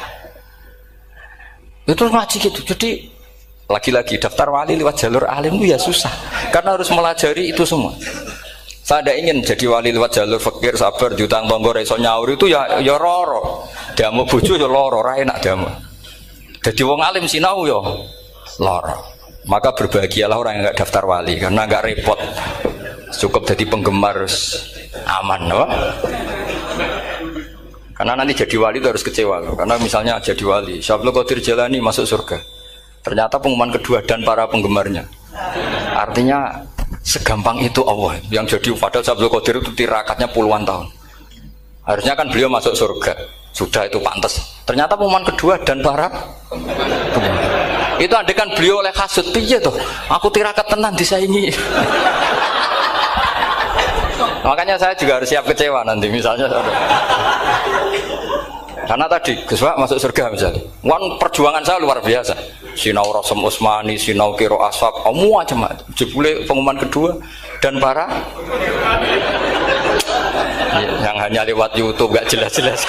Itu ngaji gitu. Jadi lagi-lagi daftar wali lewat jalur alim itu ya susah, karena harus melajari itu semua. Saya tidak ingin jadi wali lewat jalur fakir sabar jutang tonggo reso nyaur itu ya ya roro. Damu bojo ya loro, ra enak damu. Jadi wong alim sinau ya loro. Maka berbahagialah orang yang enggak daftar wali karena enggak repot. Cukup jadi penggemar aman, no? Karena nanti jadi wali itu harus kecewa, no? Karena misalnya jadi wali, Syabul Qadir Jalani masuk surga, ternyata pengumuman kedua dan para penggemarnya. Artinya segampang itu Allah yang jadi. Padahal Syabul Qadir itu tirakatnya puluhan tahun. Harusnya kan beliau masuk surga, sudah itu pantas. Ternyata pengumuman kedua dan para penggemar. Itu andekan beliau oleh kasut, piye tuh? Aku tirakat tenan disaingi. Makanya saya juga harus siap kecewa nanti misalnya. Karena tadi Gus Pak masuk surga misalnya. Wan perjuangan saya luar biasa. Sinau Rasem Usmani, sinau Kiro Aswab, semua macam-macam. Jebule pengumuman kedua dan para yang hanya lewat YouTube gak jelas-jelas.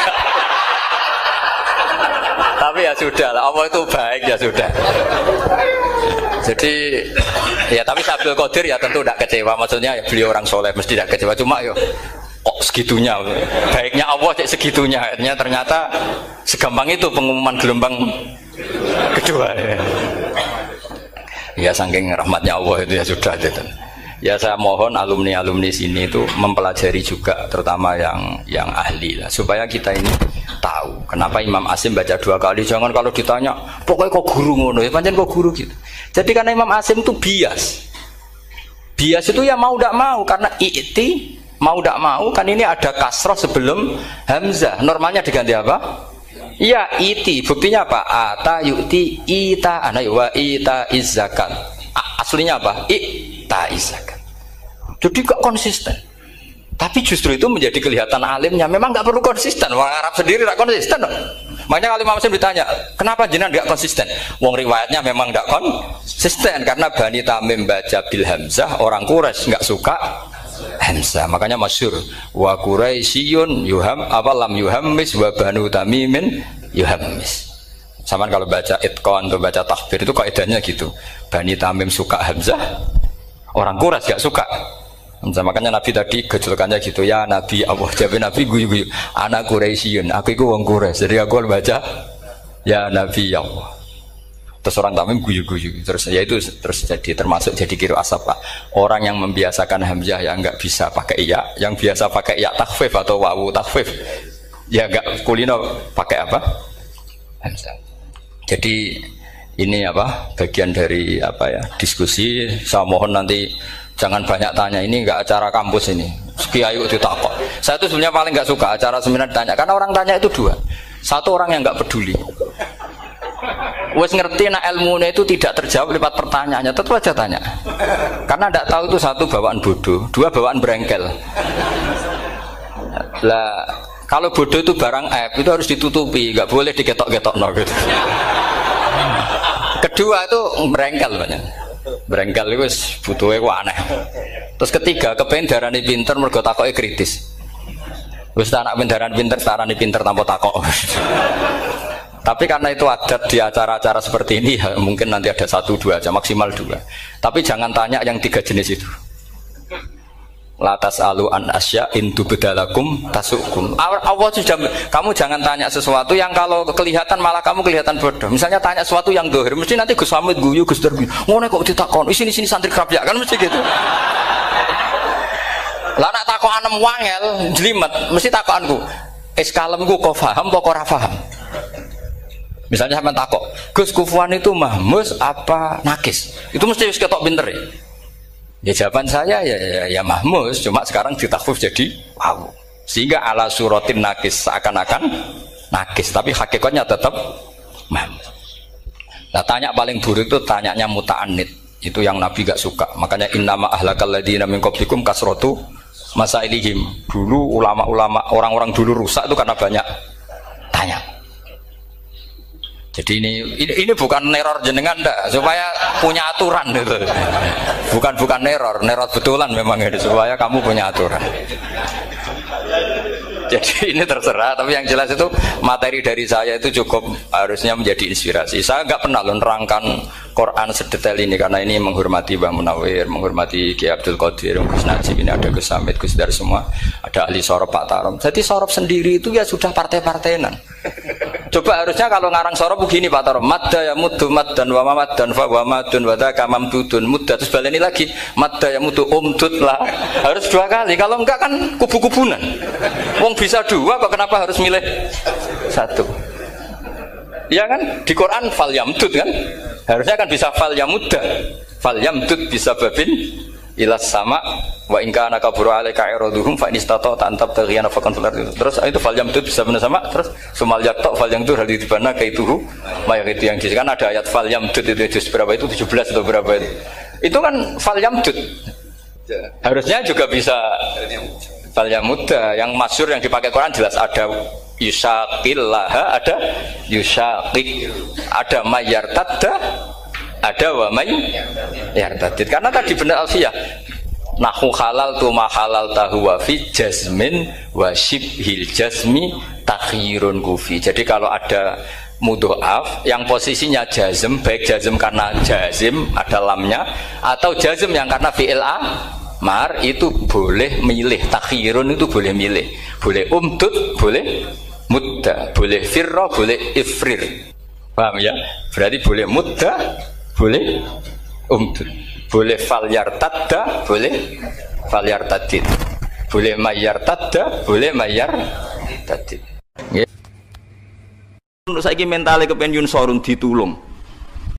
Tapi ya sudah lah, Allah itu baik ya sudah. Jadi ya tapi Syabul Qadir ya tentu tidak kecewa, maksudnya ya beliau orang soleh mesti tidak kecewa, cuma yo kok segitunya baiknya Allah cek segitunya, akhirnya ternyata segampang itu pengumuman gelombang kedua ya. Ya saking rahmatnya Allah itu ya sudah gitu. Ya saya mohon alumni-alumni sini itu mempelajari juga, terutama yang yang ahli lah, supaya kita ini tahu kenapa Imam Asim baca dua kali. Jangan kalau ditanya pokoknya kok guru ngono ya, pancen kok guru gitu. Jadi karena Imam Asim itu bias, bias itu ya mau tidak mau, karena i'ti mau tidak mau kan ini ada kasroh sebelum hamzah, normalnya diganti apa? Iya iti, buktinya apa? Ata yu'ti ita ana wa ita izzakat. Aslinya apa? Ita izzakat. Jadi gak konsisten. Tapi justru itu menjadi kelihatan alimnya. Memang gak perlu konsisten. Orang Arab sendiri gak konsisten. Makanya kalau Imam Muslim ditanya, kenapa jenengan gak konsisten? Wong riwayatnya memang gak konsisten karena Bani Tamim baca bil hamzah, orang Quraisy gak suka hamzah. Makanya masyhur wa Quraisyun yuham apa lam yuhammis wa Banu Tamimin yuhammis. Sama kalau baca itqan atau baca takbir itu kaidahnya gitu. Bani Tamim suka hamzah, orang Quraisy gak suka. Makanya Nabi tadi gejolkannya gitu, ya Nabi Allah, jawab Nabi guyu-guyu, anak Quraisyun, aku itu wong Quraisy, jadi aku baca ya Nabi Allah. Terus orang Tamim guyu-guyu, terus ya itu terus jadi termasuk jadi kiro asap. Orang yang membiasakan hamzah yang nggak bisa pakai iya, yang biasa pakai iya takhfif atau wawu takhfif, ya nggak kulino pakai apa? Hamzah. Jadi ini apa bagian dari apa ya diskusi. Saya mohon nanti jangan banyak tanya, ini enggak acara kampus ini. Kiai kok ditakok. Saya itu sebenarnya paling enggak suka acara seminar ditanya, karena orang tanya itu dua. Satu orang yang enggak peduli. Wes ngerti nak ilmunya itu tidak terjawab lewat pertanyaannya, tetap aja tanya. Karena tidak tahu itu satu bawaan bodoh, dua bawaan berengkel. Lah kalau bodoh itu barang aib itu harus ditutupi, nggak boleh diketok-ketok no gitu. Kedua itu berengkel banyak. Berengkel itu butuhnya kok aneh. Terus ketiga kepengen darani pinter mergo takoke kritis. Wis anak pindaran pinter, tarani pinter tanpa takok. Tapi karena itu adat di acara-acara seperti ini ya, mungkin nanti ada satu dua aja, maksimal dua. Tapi jangan tanya yang tiga jenis itu. Latas alu an asya intu bedalakum tasukum. Allah sudah, kamu jangan tanya sesuatu yang kalau kelihatan malah kamu kelihatan bodoh. Misalnya tanya sesuatu yang dohir, mesti nanti Gus Samit guyu Gus Derbi. Ngono kok ditakon, sini sini santri kerap ya kan mesti gitu. Lah nak takon anem wangel, jelimet, mesti takonku. Es kalemku kok paham apa ora paham? Misalnya sampean takok, Gus Kufuan itu mahmus apa nakis? Itu mesti wis ketok pinter ya. Ya jawaban saya ya ya, ya mahmus, cuma sekarang ditakhfif jadi wow. Sehingga ala suratin nakis seakan-akan nakis, tapi hakikatnya tetap mahmus. Nah, tanya paling buruk itu tanyanya muta'annid. Itu yang Nabi gak suka. Makanya innama ahlakal ladzina min qablikum kasratu masailihim. Dulu ulama-ulama orang-orang dulu rusak itu karena banyak tanya. Jadi ini, ini ini bukan neror jenengan ndak, supaya punya aturan gitu. Bukan bukan neror, neror betulan memang itu supaya kamu punya aturan. Jadi ini terserah, tapi yang jelas itu materi dari saya itu cukup harusnya menjadi inspirasi. Saya nggak pernah loh nerangkan Quran sedetail ini karena ini menghormati Mbah Munawir, menghormati Ki Abdul Qadir, Gus Najib, ini ada Gus Samit, Gus Dar semua, ada ahli sorop Pak Tarom. Jadi sorop sendiri itu ya sudah partai-partainan. Coba harusnya kalau ngarang sorop begini Pak Tarom, madda ya muddu maddan wa mamaddan fa wa madun wa dzaka mamdudun mudda, terus baleni lagi madda ya muddu umdud lah. Harus dua kali, kalau enggak kan kubu-kubunan. Wong bisa dua kok kenapa harus milih satu? Ya kan di Quran fal yamdud kan, harusnya kan bisa fal yamudda, fal yamdud bisa babin ilas sama wa in kana kabura alaika iraduhum fa in istata'ta an tabtaghiya nafaqan fil ardi. Terus itu fal yamdud bisa benar sama, terus sumal yaqta fal yamdud hal dibana kaituhu mayang itu yang kan ada ayat fal yamdud itu juz berapa itu tujuh belas atau berapa itu. Itu kan fal yamdud. Harusnya juga bisa fal yamudda, yang masyhur yang dipakai Quran jelas ada yusaqillaha, ada yusaqik, ada mayyartadda, ada wa may yartadid. Karena tadi benar alfiyah nahu halal tu ma halal tahu wa fi jazmin wa shibhil jazmi takhirun kufi. Jadi kalau ada mudhoaf yang posisinya jazm, baik jazm karena jazim ada lamnya atau jazm yang karena fi'il amar, itu boleh milih. Takhirun itu boleh milih, boleh umdud, boleh mudda, boleh firra, boleh ifrir. Paham ya? Berarti boleh mudda, boleh umdud, boleh fal yartadda, boleh fal yartadid, boleh mayyar tadda, boleh mayyar tadid. Menurut saya mentalnya kepengen yun sorun ditulung.